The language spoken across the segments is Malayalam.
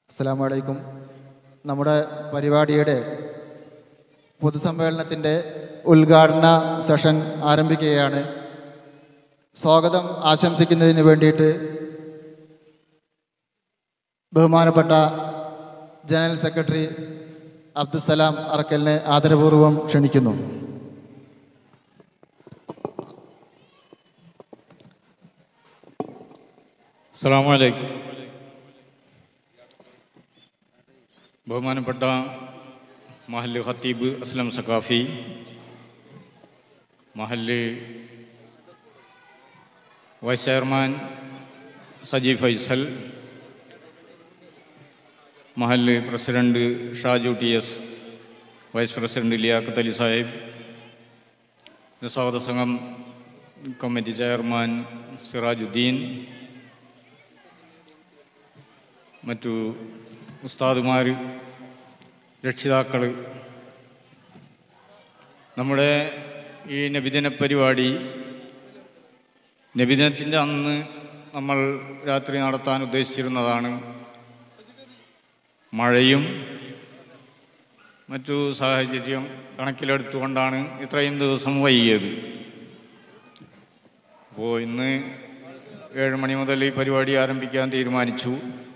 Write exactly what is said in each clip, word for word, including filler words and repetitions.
അസ്സലാമു അലൈക്കും. നമ്മുടെ പരിപാടിയുടെ പൊതുസമ്മേളനത്തിൻ്റെ ഉദ്ഘാടന സെഷൻ ആരംഭിക്കുകയാണ്. സ്വാഗതം ആശംസിക്കുന്നതിന് വേണ്ടിയിട്ട് ബഹുമാനപ്പെട്ട ജനറൽ സെക്രട്ടറി അബ്ദുസ്സലാം അറക്കലിനെ ആദരപൂർവ്വം ക്ഷണിക്കുന്നു. അസ്സലാമു അലൈക്കും. ബഹുമാനപ്പെട്ട മഹല്ല് ഖത്തീബ് അസ്ലം സഖാഫി, മഹല്ല് വൈസ് ചെയർമാൻ സജി ഫൈസൽ, മഹല്ല് president Shaju T S, vice president Liyaqath Ali സാഹിബ്, സ്വാഗത സംഘം കമ്മിറ്റി ചെയർമാൻ സിറാജുദ്ദീൻ, മറ്റു ഉസ്താദുമാർ, രക്ഷിതാക്കൾ, നമ്മുടെ ഈ നബിദിന പരിപാടി നബിദിനത്തിൻ്റെ അന്ന് നമ്മൾ രാത്രി നടത്താൻ ഉദ്ദേശിച്ചിരുന്നതാണ്. മഴയും മറ്റു സാഹചര്യം കണക്കിലെടുത്തുകൊണ്ടാണ് ഇത്രയും ദിവസം വൈകിയത്. അപ്പോൾ ഇന്ന് ഏഴ് മണി മുതൽ ഈ പരിപാടി ആരംഭിക്കാൻ തീരുമാനിച്ചു.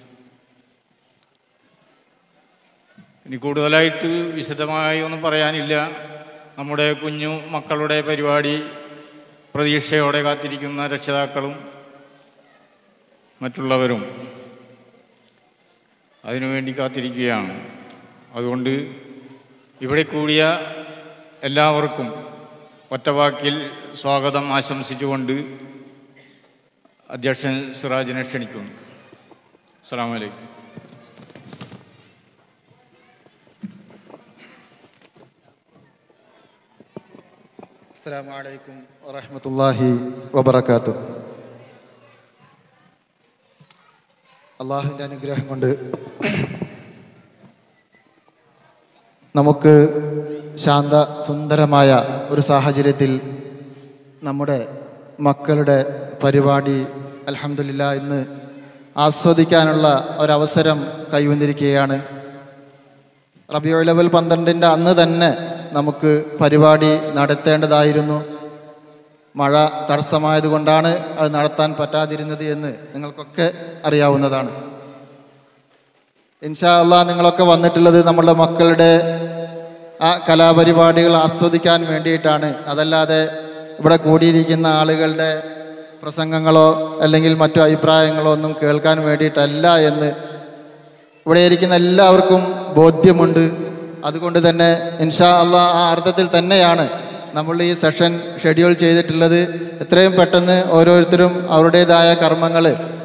ഇനി കൂടുതലായിട്ട് വിശദമായി ഒന്നും പറയാനില്ല. നമ്മുടെ കുഞ്ഞു മക്കളുടെ പരിപാടി പ്രതീക്ഷയോടെ കാത്തിരിക്കുന്ന രക്ഷിതാക്കളും മറ്റുള്ളവരും അതിനുവേണ്ടി കാത്തിരിക്കുകയാണ്. അതുകൊണ്ട് ഇവിടെ കൂടിയ എല്ലാവർക്കും ഒറ്റവാക്കിൽ സ്വാഗതം ആശംസിച്ചുകൊണ്ട് അധ്യക്ഷൻ സിറാജിനെ ക്ഷണിക്കുന്നു. അസ്സലാമു അലൈക്കും. അസ്സലാമു അലൈക്കും വറഹ്മത്തുള്ളാഹി വബറകാതുഹു. അള്ളാഹുവിൻ്റെ അനുഗ്രഹം കൊണ്ട് നമുക്ക് ശാന്ത സുന്ദരമായ ഒരു സാഹചര്യത്തിൽ നമ്മുടെ മക്കളുടെ പരിപാടി അൽഹംദുലില്ലാ ഇന്ന് ആസ്വദിക്കാനുള്ള ഒരവസരം കൈവന്നിരിക്കുകയാണ്. റബീഉൽ അവ്വൽ പന്ത്രണ്ടിൻ്റെ അന്ന് തന്നെ നമുക്ക് പരിപാടി നടത്തേണ്ടതായിരുന്നു. മഴ തടസ്സമായതുകൊണ്ടാണ് അത് നടത്താൻ പറ്റാതിരുന്നത് എന്ന് നിങ്ങൾക്കൊക്കെ അറിയാവുന്നതാണ്. ഇൻഷാ അല്ലാഹ് നിങ്ങളൊക്കെ വന്നിട്ടുള്ളത് നമ്മളുടെ മക്കളുടെ ആ കലാപരിപാടികൾ ആസ്വദിക്കാൻ വേണ്ടിയിട്ടാണ്. അതല്ലാതെ ഇവിടെ കൂടിയിരിക്കുന്ന ആളുകളുടെ പ്രസംഗങ്ങളോ അല്ലെങ്കിൽ മറ്റു അഭിപ്രായങ്ങളോ ഒന്നും കേൾക്കാൻ വേണ്ടിയിട്ടല്ല എന്ന് ഇവിടെ ഇരിക്കുന്ന എല്ലാവർക്കും ബോധ്യമുണ്ട്. അതുകൊണ്ട് തന്നെ ഇൻഷാ അല്ലാഹ് ആ അർത്ഥത്തിൽ തന്നെയാണ് നമ്മൾ ഈ സെഷൻ ഷെഡ്യൂൾ ചെയ്തിട്ടുള്ളത്. എത്രയും പെട്ടെന്ന് ഓരോരുത്തരും അവരുടേതായ കർമ്മങ്ങൾ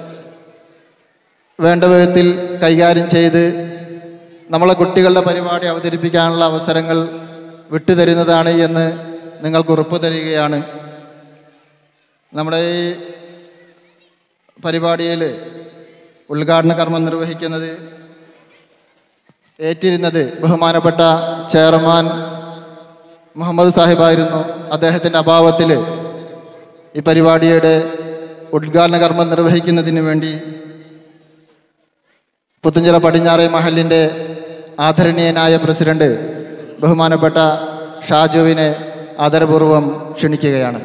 വേണ്ട വിധത്തിൽ കൈകാര്യം ചെയ്ത് നമ്മളെ കുട്ടികളുടെ പരിപാടി അവതരിപ്പിക്കാനുള്ള അവസരങ്ങൾ വിട്ടുതരുന്നതാണ് എന്ന് നിങ്ങൾക്ക് ഉറപ്പ് തരികയാണ്. നമ്മുടെ ഈ പരിപാടിയിൽ ഉദ്ഘാടന കർമ്മം നിർവഹിക്കുന്നത് ഏറ്റിരുന്നത് ബഹുമാനപ്പെട്ട ചെയർമാൻ മുഹമ്മദ് സാഹിബായിരുന്നു. അദ്ദേഹത്തിൻ്റെ അഭാവത്തിൽ ഈ പരിപാടിയുടെ ഉദ്ഘാടന കർമ്മം നിർവഹിക്കുന്നതിന് വേണ്ടി പുത്തുഞ്ചിറ പടിഞ്ഞാറേ മഹലിൻ്റെ ആദരണീയനായ പ്രസിഡന്റ് ബഹുമാനപ്പെട്ട ഷാജുവിനെ ആദരപൂർവ്വം ക്ഷണിക്കുകയാണ്.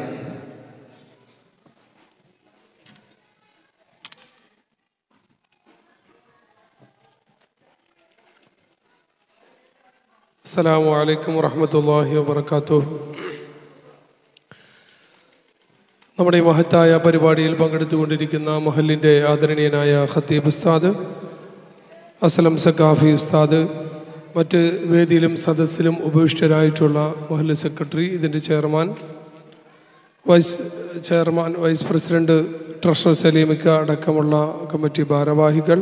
അസ്സലാമു അലൈക്കും വറഹ്മത്തുള്ളാഹി വബറകാതുഹു. നമ്മുടെ ഈ മഹത്തായ പരിപാടിയിൽ പങ്കെടുത്തുകൊണ്ടിരിക്കുന്ന മഹല്ലിൻ്റെ ആദരണീയനായ ഖത്തീബ് ഉസ്താദ്, അസ്ലം സഖാഫി ഉസ്താദ്, മറ്റ് വേദിയിലും സദസ്സിലും ഉപവിഷ്ടരായിട്ടുള്ള മഹല്ല് സെക്രട്ടറി, ഇതിൻ്റെ chairman, vice chairman, vice president, treasurer സലീമിക്ക അടക്കമുള്ള കമ്മിറ്റി ഭാരവാഹികൾ,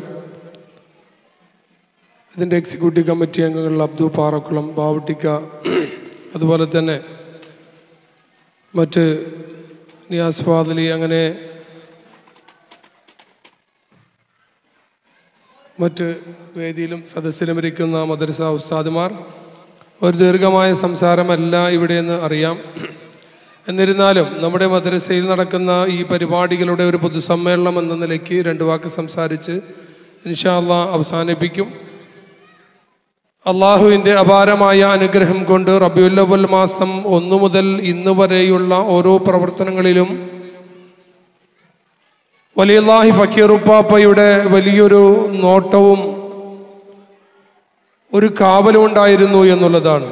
ഇതിൻ്റെ എക്സിക്യൂട്ടീവ് കമ്മിറ്റി അംഗങ്ങൾ അബ്ദു പാറക്കുളം, ബാവട്ടിക്ക, അതുപോലെ തന്നെ മറ്റ് നിയാസ് ഫാദലി, അങ്ങനെ മറ്റ് വേദിയിലും സദസ്സിലും ഇരിക്കുന്ന മദ്രസ ഉസ്താദുമാർ, ഒരു ദീർഘമായ സംസാരമല്ല ഇവിടെയെന്ന് അറിയാം. എന്നിരുന്നാലും നമ്മുടെ മദ്രസയിൽ നടക്കുന്ന ഈ പരിപാടികളുടെ ഒരു പൊതുസമ്മേളനം എന്ന നിലയ്ക്ക് രണ്ട് വാക്ക് സംസാരിച്ച് ഇൻഷാ അല്ലാഹ് അവസാനിപ്പിക്കും. അള്ളാഹുവിൻ്റെ അപാരമായ അനുഗ്രഹം കൊണ്ട് റബീഉൽ അവ്വൽ മാസം ഒന്നു മുതൽ ഇന്ന് വരെയുള്ള ഓരോ പ്രവർത്തനങ്ങളിലും വലിയുല്ലാഹി ഫക്കീർ ഉപ്പാപ്പയുടെ വലിയൊരു നോട്ടവും ഒരു കാവലും ഉണ്ടായിരുന്നു എന്നുള്ളതാണ്.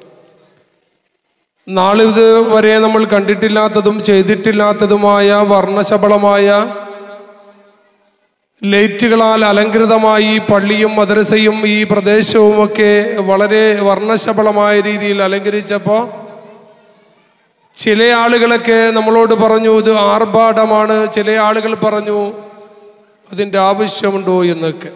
നാളിത് വരെ നമ്മൾ കണ്ടിട്ടില്ലാത്തതും ചെയ്തിട്ടില്ലാത്തതുമായ വർണ്ണശബളമായ ലൈറ്റുകളാൽ അലങ്കൃതമായി പള്ളിയും മദ്രസയും ഈ പ്രദേശവുമൊക്കെ വളരെ വർണ്ണശബളമായ രീതിയിൽ അലങ്കരിച്ചപ്പോൾ ചില ആളുകളൊക്കെ നമ്മളോട് പറഞ്ഞു ഇത് ആർഭാടമാണ്, ചില ആളുകൾ പറഞ്ഞു അതിൻ്റെ ആവശ്യമുണ്ടോ എന്നൊക്കെ.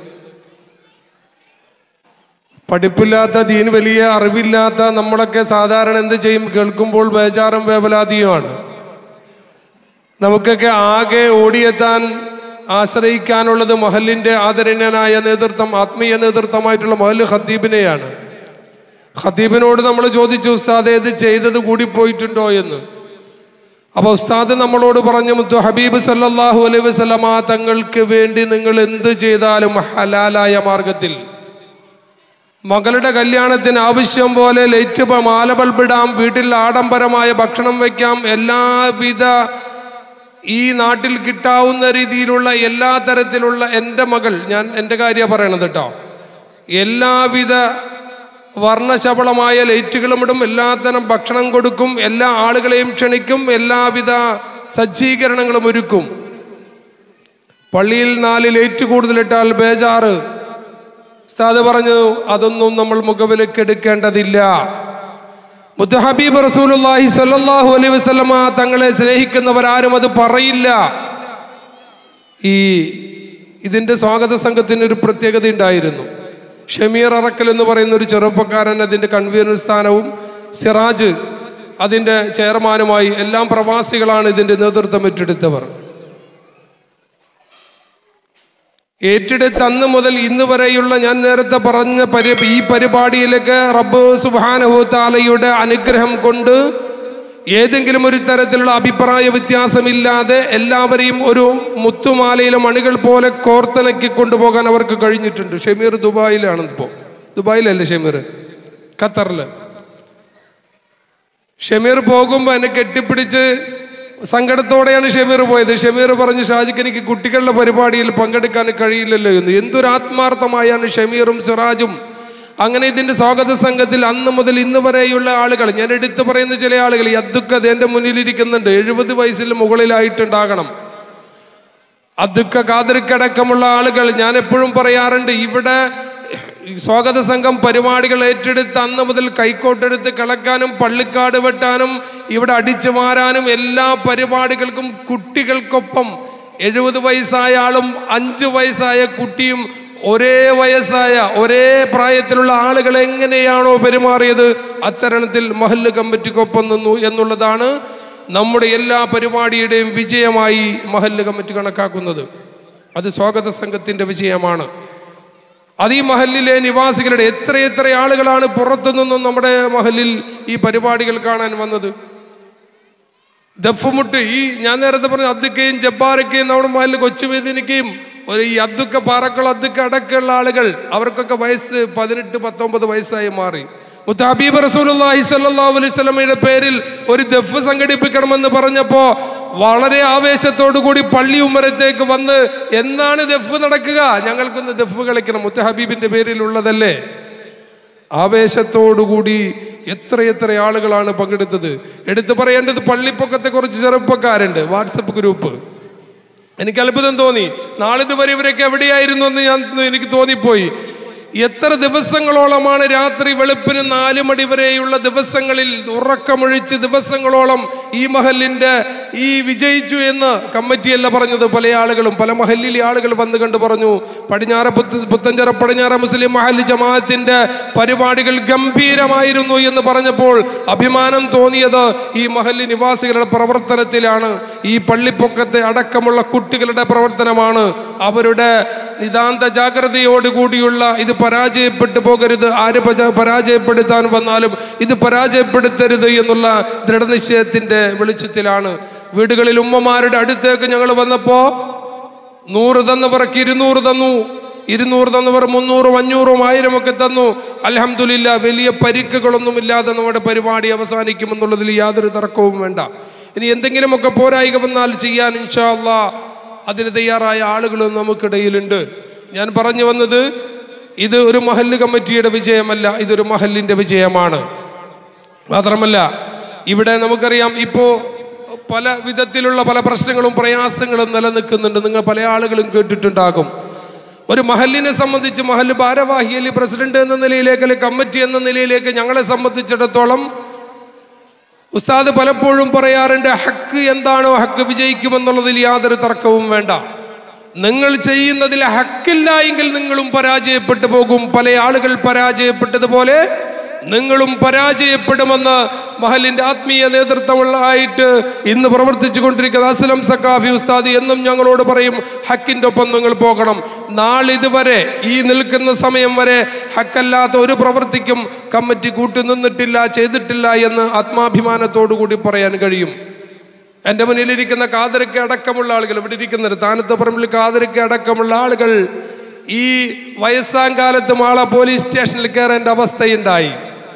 പഠിപ്പില്ലാത്ത ദീൻ വലിയ അറിവില്ലാത്ത നമ്മളൊക്കെ സാധാരണ എന്ത് ചെയ്യും? കേൾക്കുമ്പോൾ ബേജാറും വേവലാതിയുമാണ്. നമുക്കൊക്കെ ആകെ ഓടിയെത്താൻ ആശ്രയിക്കാനുള്ളത് മഹലിൻ്റെ ആദരണീയനായ നേതൃത്വം, ആത്മീയ നേതൃത്വമായിട്ടുള്ള മഹൽ ഖത്തീബിനെയാണ്. ഖത്തീബിനോട് നമ്മൾ ചോദിച്ചു, ഉസ്താദ് ഇത് ചെയ്തത് കൂടിപ്പോയിട്ടുണ്ടോ എന്ന്. അപ്പോൾ ഉസ്താദ് നമ്മളോട് പറഞ്ഞു, മുത്തു ഹബീബ് സല്ലല്ലാഹു അലൈഹി വസല്ലമ തങ്ങൾക്ക് വേണ്ടി നിങ്ങൾ എന്ത് ചെയ്താലും ഹലാലായ മാർഗത്തിൽ, മകളുടെ കല്യാണത്തിന് ആവശ്യം പോലെ ലൈറ്റ് മാല ബൾബിടാം, വീട്ടിൽ ആഡംബരമായ ഭക്ഷണം വയ്ക്കാം, എല്ലാവിധ ഈ നാട്ടിൽ കിട്ടാവുന്ന രീതിയിലുള്ള എല്ലാ തരത്തിലുള്ള എൻ്റെ മകൾ, ഞാൻ എൻ്റെ കാര്യമാണ് പറയണത് കേട്ടോ, എല്ലാവിധ വർണ്ണശബളമായ ലൈറ്റുകളും ഇടും, എല്ലാത്തരം ഭക്ഷണം കൊടുക്കും, എല്ലാ ആളുകളെയും ക്ഷണിക്കും, എല്ലാവിധ സജ്ജീകരണങ്ങളും ഒരുക്കും. പള്ളിയിൽ നാല് ലൈറ്റ് കൂടുതലിട്ടാൽ ബേജാറ്. ഉസ്താദ് പറഞ്ഞു അതൊന്നും നമ്മൾ മുഖവിലേക്ക് എടുക്കേണ്ടതില്ല. മുത്ത് ഹബീബ് റസൂലുള്ളാഹി സ്വല്ലല്ലാഹു അലൈഹി വസല്ലമ തങ്ങളെ സ്നേഹിക്കുന്നവരാരും അത് പറയില്ല. ഈ ഇതിൻ്റെ സ്വാഗത സംഘത്തിന് ഒരു പ്രത്യേകത ഉണ്ടായിരുന്നു. ഷമീർ അറക്കൽ എന്ന് പറയുന്ന ഒരു ചെറുപ്പക്കാരൻ അതിൻ്റെ കൺവീനർ സ്ഥാനവും സിറാജ് അതിൻ്റെ ചെയർമാനുമായി, എല്ലാം പ്രവാസികളാണ് ഇതിൻ്റെ നേതൃത്വം ഏറ്റെടുത്തവർ. ഏറ്റെടുത്ത് അന്ന് മുതൽ ഇന്ന് വരെയുള്ള ഞാൻ നേരത്തെ പറഞ്ഞ പരി ഈ പരിപാടിയിലേക്ക് റബ്ബ് സുബ്ഹാനഹു തആലയുടെ അനുഗ്രഹം കൊണ്ട് ഏതെങ്കിലും ഒരു തരത്തിലുള്ള അഭിപ്രായ വ്യത്യാസമില്ലാതെ എല്ലാവരെയും ഒരു മുത്തുമാലയിലെ മണികൾ പോലെ കോർത്തിണക്കി കൊണ്ടുപോകാൻ അവർക്ക് കഴിഞ്ഞിട്ടുണ്ട്. ഷമീർ ദുബായിലാണ് ഇപ്പോൾ. ദുബായിലല്ലേ ഷമീർ? ഖത്തറിൽ. ഷമീർ പോകുമ്പോൾ എന്നെ കെട്ടിപ്പിടിച്ച് സങ്കടത്തോടെയാണ് ഷമീർ പോയത്. ഷമീർ പറഞ്ഞു, ഷാജിക്ക് എനിക്ക് കുട്ടികളുടെ പരിപാടിയിൽ പങ്കെടുക്കാൻ കഴിയില്ലല്ലോ എന്ന്. എന്തൊരു ആത്മാർത്ഥമായാണ് ഷമീറും സിറാജും. അങ്ങനെ ഇതിന്റെ സ്വാഗത സംഘത്തിൽ അന്ന് മുതൽ ഇന്ന് വരെയുള്ള ആളുകൾ, ഞാൻ എടുത്തു പറയുന്ന ചില ആളുകൾ, ഈ അദ്ദുക്ക എന്റെ മുന്നിലിരിക്കുന്നുണ്ട്, എഴുപത് വയസ്സിൽ മുകളിലായിട്ടുണ്ടാകണം. അദ്ദുക്ക കാതിർക്കടക്കമുള്ള ആളുകൾ, ഞാൻ എപ്പോഴും പറയാറുണ്ട്, ഇവിടെ സ്വാഗത സംഘം പരിപാടികൾ ഏറ്റെടുത്ത് അന്ന് മുതൽ കൈക്കോട്ടെടുത്ത് കിളക്കാനും പള്ളിക്കാട് വെട്ടാനും ഇവിടെ അടിച്ചു മാറാനും എല്ലാ പരിപാടികൾക്കും കുട്ടികൾക്കൊപ്പം എഴുപത് വയസ്സായ ആളും അഞ്ച് വയസ്സായ കുട്ടിയും ഒരേ വയസ്സായ ഒരേ പ്രായത്തിലുള്ള ആളുകൾ എങ്ങനെയാണോ പെരുമാറിയത് അത്തരണത്തിൽ മഹല്ല് കമ്മിറ്റിക്കൊപ്പം നിന്നു എന്നുള്ളതാണ് നമ്മുടെ എല്ലാ പരിപാടിയുടെയും വിജയമായി മഹല്ല് കമ്മിറ്റി കണക്കാക്കുന്നത്. അത് സ്വാഗത സംഘത്തിന്റെ വിജയമാണ്. അത് ഈ മഹല്ലിലെ നിവാസികളുടെ എത്രയെത്ര ആളുകളാണ് പുറത്തു നിന്നും നമ്മുടെ മഹല്ലിൽ ഈ പരിപാടികൾ കാണാൻ വന്നത്. ദഫുമുട്ട്, ഈ ഞാൻ നേരത്തെ പറഞ്ഞ അദ്ദുക്കയും ജബ്ബാറൊക്കെയും നമ്മുടെ മഹല്ല് കൊച്ചുവേദിനിക്കയും ഒരു ഈ അദ്ദുക്ക പാറക്കൾ അദ്ദുക്ക അടക്കമുള്ള ആളുകൾ, അവർക്കൊക്കെ വയസ്സ് പതിനെട്ട് പത്തൊമ്പത് വയസ്സായി മാറി. മുത്ത് ഹബീബ് റസൂലുള്ളാഹി സ്വല്ലല്ലാഹു അലൈഹി വസല്ലമയുടെ പേരിൽ ഒരു ദഫ് സംഘടിപ്പിക്കണമെന്ന് പറഞ്ഞപ്പോ വളരെ ആവേശത്തോടു കൂടി പള്ളി ഉമ്മറത്തേക്ക് വന്ന്, എന്നാണ് ദഫ് നടക്കുക, ഞങ്ങൾക്കൊന്ന് ദഫ് കളിക്കണം, മുത്ത് ഹബീബിന്റെ പേരിലുള്ളതല്ലേ. ആവേശത്തോടുകൂടി എത്രയെത്ര ആളുകളാണ് പങ്കെടുത്തത്. എടുത്തു പറയേണ്ടത് പള്ളിപ്പൊക്കത്തെ കുറച്ച് ചെറുപ്പക്കാരുണ്ട്, വാട്സപ്പ് ഗ്രൂപ്പ്. എനിക്ക് അത്ഭുതം തോന്നി. നാളിതുവരെ ഇവരൊക്കെ എവിടെയായിരുന്നു എന്ന് ഞാൻ എനിക്ക് തോന്നിപ്പോയി. എത്ര ദിവസങ്ങളോളമാണ് രാത്രി വെളുപ്പിന് നാല് മണി വരെയുള്ള ദിവസങ്ങളിൽ ഉറക്കമൊഴിച്ച് ദിവസങ്ങളോളം ഈ മഹല്ലിന്റെ ഈ വിജയിച്ചു എന്ന് കമ്മിറ്റിയല്ല പറഞ്ഞത്. പല ആളുകളും പല മഹല്ലിലെ ആളുകൾ വന്നു കണ്ട് പറഞ്ഞു, പടിഞ്ഞാറ പുത്തഞ്ചിറ പടിഞ്ഞാറ മുസ്ലിം മഹല്ല് ജമാഅത്തിന്റെ പരിപാടികൾ ഗംഭീരമായിരുന്നു എന്ന് പറഞ്ഞപ്പോൾ അഭിമാനം തോന്നിയത് ഈ മഹല്ല് നിവാസികളുടെ പ്രവർത്തനത്തിലാണ്. ഈ പള്ളിപ്പൊക്കത്തെ അടക്കമുള്ള കുട്ടികളുടെ പ്രവർത്തനമാണ്. അവരുടെ നിതാന്ത ജാഗ്രതയോടുകൂടിയുള്ള ഇത് പരാജയപ്പെട്ടു പോകരുത്, ആര് പരാജയപ്പെടുത്താൻ വന്നാലും ഇത് പരാജയപ്പെടുത്തരുത് എന്നുള്ള ദൃഢനിശ്ചയത്തിന്റെ വെളിച്ചത്തിലാണ്. വീടുകളിൽ ഉമ്മമാരുടെ അടുത്തേക്ക് ഞങ്ങൾ വന്നപ്പോ നൂറ് തന്നവർക്ക് ഇരുന്നൂറ് തന്നു, ഇരുന്നൂറ് തന്നവർ മുന്നൂറും അഞ്ഞൂറും ആയിരം ഒക്കെ തന്നു. അൽഹംദുലില്ലാ, വലിയ പരിക്കുകളൊന്നുമില്ലാതെ നമ്മുടെ പരിപാടി അവസാനിക്കുമെന്നുള്ളതിൽ യാതൊരു തർക്കവും വേണ്ട. ഇനി എന്തെങ്കിലുമൊക്കെ പോരായിക വന്നാൽ ചെയ്യാൻ ഇൻഷാ അല്ലാഹ് അതിന് തയ്യാറായ ആളുകളും നമുക്കിടയിലുണ്ട്. ഞാൻ പറഞ്ഞു വന്നത്, ഇത് ഒരു മഹല്ല് കമ്മിറ്റിയുടെ വിജയമല്ല, ഇതൊരു മഹല്ലിന്റെ വിജയമാണ്. മാത്രമല്ല ഇവിടെ നമുക്കറിയാം, ഇപ്പോ പല വിധത്തിലുള്ള പല പ്രശ്നങ്ങളും പ്രയാസങ്ങളും നിലനിൽക്കുന്നുണ്ട്. നിങ്ങൾ പല ആളുകളും കേട്ടിട്ടുണ്ടാകും. ഒരു മഹല്ലിനെ സംബന്ധിച്ച് മഹല്ല് ഭാരവാഹി അല്ലെങ്കിൽ പ്രസിഡന്റ് എന്ന നിലയിലേക്ക് അല്ലെങ്കിൽ കമ്മിറ്റി എന്ന നിലയിലേക്ക് ഞങ്ങളെ സംബന്ധിച്ചിടത്തോളം ഉസ്താദ് പലപ്പോഴും പറയാറുണ്ട്, ഹക്ക് എന്താണോ ഹക്ക് വിജയിക്കുമെന്നുള്ളതിൽ യാതൊരു തർക്കവും വേണ്ട. നിങ്ങൾ ചെയ്യുന്നതിൽ ഹക്കില്ല എങ്കിൽ നിങ്ങളും പരാജയപ്പെട്ടു പോകും. പല ആളുകൾ പരാജയപ്പെട്ടതുപോലെ നിങ്ങളും പരാജയപ്പെടുമെന്ന് മഹലിന്റെ ആത്മീയ നേതൃത്വമുള്ളതായിട്ട് ഇന്ന് പ്രവർത്തിച്ചു കൊണ്ടിരിക്കുന്ന അസ്ലം സക്കാഫി ഉസ്താദ് എന്നും ഞങ്ങളോട് പറയും, ഹക്കിന്റെ ഒപ്പം നിങ്ങൾ പോകണം. നാളിതുവരെ ഈ നിൽക്കുന്ന സമയം വരെ ഹക്കല്ലാത്ത ഒരു പ്രവൃത്തിക്കും കമ്മിറ്റി കൂട്ടി നിന്നിട്ടില്ല, ചെയ്തിട്ടില്ല എന്ന് ആത്മാഭിമാനത്തോടു കൂടി പറയാൻ കഴിയും. എൻ്റെ മുന്നിലിരിക്കുന്ന കാതരയ്ക്ക് അടക്കമുള്ള ആളുകൾ, ഇവിടെ ഇരിക്കുന്നത് താനത്തപ്പറമ്പിൽ കാതരയ്ക്ക് അടക്കമുള്ള ആളുകൾ ഈ വയസ്സാം കാലത്ത് മാള പോലീസ് സ്റ്റേഷനിൽ കയറേണ്ട അവസ്ഥയുണ്ടായി.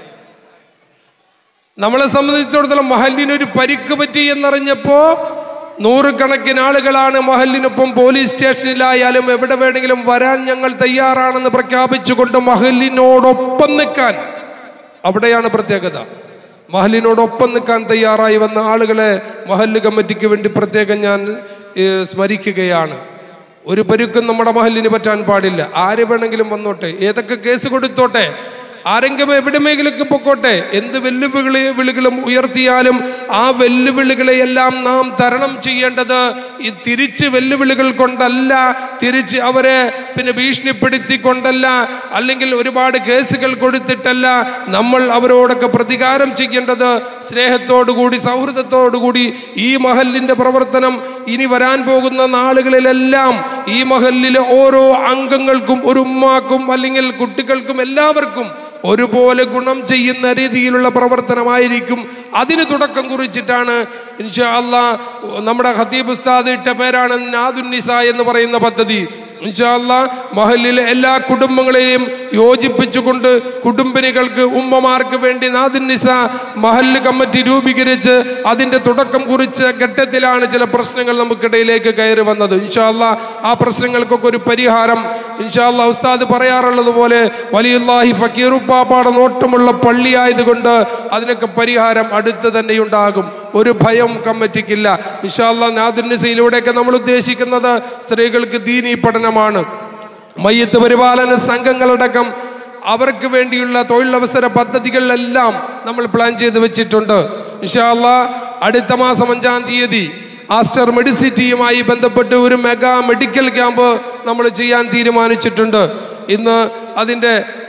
നമ്മളെ സംബന്ധിച്ചിടത്തോളം മഹല്ലിനൊരു പരിക്ക് പറ്റി എന്നറിഞ്ഞപ്പോ നൂറുകണക്കിന് ആളുകളാണ് മഹല്ലിനൊപ്പം പോലീസ് സ്റ്റേഷനിലായാലും എവിടെ വേണമെങ്കിലും വരാൻ ഞങ്ങൾ തയ്യാറാണെന്ന് പ്രഖ്യാപിച്ചുകൊണ്ട് മഹല്ലിനോടൊപ്പം നിൽക്കാൻ, അവിടെയാണ് പ്രത്യേകത, മഹല്ലിനോടൊപ്പം നിൽക്കാൻ തയ്യാറായി വന്ന ആളുകളെ മഹല്ല് കമ്മിറ്റിക്ക് വേണ്ടി പ്രത്യേകം ഞാൻ സ്മരിക്കുകയാണ്. ഒരു പരുക്കും നമ്മുടെ മഹല്ലിന് പറ്റാൻ പാടില്ല. ആര് വേണമെങ്കിലും വന്നോട്ടെ, ഏതൊക്കെ കേസ് കൊടുത്തോട്ടെ, ആരെങ്കിലും എവിടെമെങ്കിലൊക്കെ പൊക്കോട്ടെ, എന്ത് വെല്ലുവിളി വിളികളും ഉയർത്തിയാലും ആ വെല്ലുവിളികളെയെല്ലാം നാം തരണം ചെയ്യേണ്ടത് ഈ തിരിച്ച് വെല്ലുവിളികൾ കൊണ്ടല്ല, തിരിച്ച് അവരെ പിന്നെ ഭീഷണിപ്പെടുത്തിക്കൊണ്ടല്ല, അല്ലെങ്കിൽ ഒരുപാട് കേസുകൾ കൊടുത്തിട്ടല്ല. നമ്മൾ അവരോടൊക്കെ പ്രതികാരം ചെയ്യേണ്ടത് സ്നേഹത്തോടുകൂടി സൗഹൃദത്തോടുകൂടി. ഈ മഹല്ലിന്റെ പ്രവർത്തനം ഇനി വരാൻ പോകുന്ന നാളുകളിലെല്ലാം ഈ മഹല്ലിലെ ഓരോ അംഗങ്ങൾക്കും, ഒരു ഉമ്മാക്കും അല്ലെങ്കിൽ കുട്ടികൾക്കും എല്ലാവർക്കും ഒരുപോലെ ഗുണം ചെയ്യുന്ന രീതിയിലുള്ള പ്രവർത്തനമായിരിക്കും. അതിന് തുടക്കം കുറിച്ചിട്ടാണ് ഇൻഷാ അല്ലാഹ് നമ്മുടെ ഖതീബ് ഉസ്താദ് ഇട്ട പേരാണ് നാദുന്നിസ എന്ന് പറയുന്ന പദ്ധതി. ഇൻഷാ അല്ലാഹ് മഹല്ലിലെ എല്ലാ കുടുംബങ്ങളെയും യോജിപ്പിച്ചുകൊണ്ട് കുടുംബിനികൾക്ക്, ഉമ്മമാർക്ക് വേണ്ടി നാദുന്നിസ മഹല്ല് കമ്മിറ്റി രൂപീകരിച്ച് അതിന്റെ തുടക്കം കുറിച്ച ഘട്ടത്തിലാണ് ചില പ്രശ്നങ്ങൾ നമുക്കിടയിലേക്ക് കയറി വന്നത്. ഇൻഷാ അല്ലാഹ് ആ പ്രശ്നങ്ങൾക്കൊക്കെ ഒരു പരിഹാരം ഇൻഷാ അല്ലാഹ് ഉസ്താദ് പറയാറുള്ളത് പോലെ വലിയുല്ലാഹി ഫക്കീറുപ്പാപ്പാടെ നോട്ടമുള്ള പള്ളിയായതുകൊണ്ട് അതിനൊക്കെ പരിഹാരം അടുത്ത് തന്നെ ഉണ്ടാകും. ഒരു ഭയം കമ്മിറ്റിക്കില്ല. ഇൻഷാ അല്ലാഹ് നാദുന്നിസയിലൂടെയൊക്കെ നമ്മൾ ഉദ്ദേശിക്കുന്നത് സ്ത്രീകൾക്ക് ദീനീ പഠനമാണ്. മയ്യത്ത് പരിപാലന സംഘങ്ങളടക്കം അവർക്ക് വേണ്ടിയുള്ള തൊഴിലവസര പദ്ധതികളിലെല്ലാം നമ്മൾ പ്ലാൻ ചെയ്ത് വെച്ചിട്ടുണ്ട്. ഇൻഷാ അല്ലാഹ് അടുത്ത മാസം അഞ്ചാം തീയതി ആസ്റ്റർ മെഡിസിറ്റിയുമായി ബന്ധപ്പെട്ട് ഒരു മെഗാ മെഡിക്കൽ ക്യാമ്പ് നമ്മൾ ചെയ്യാൻ തീരുമാനിച്ചിട്ടുണ്ട്. ഇന്ന് അതിൻ്റെ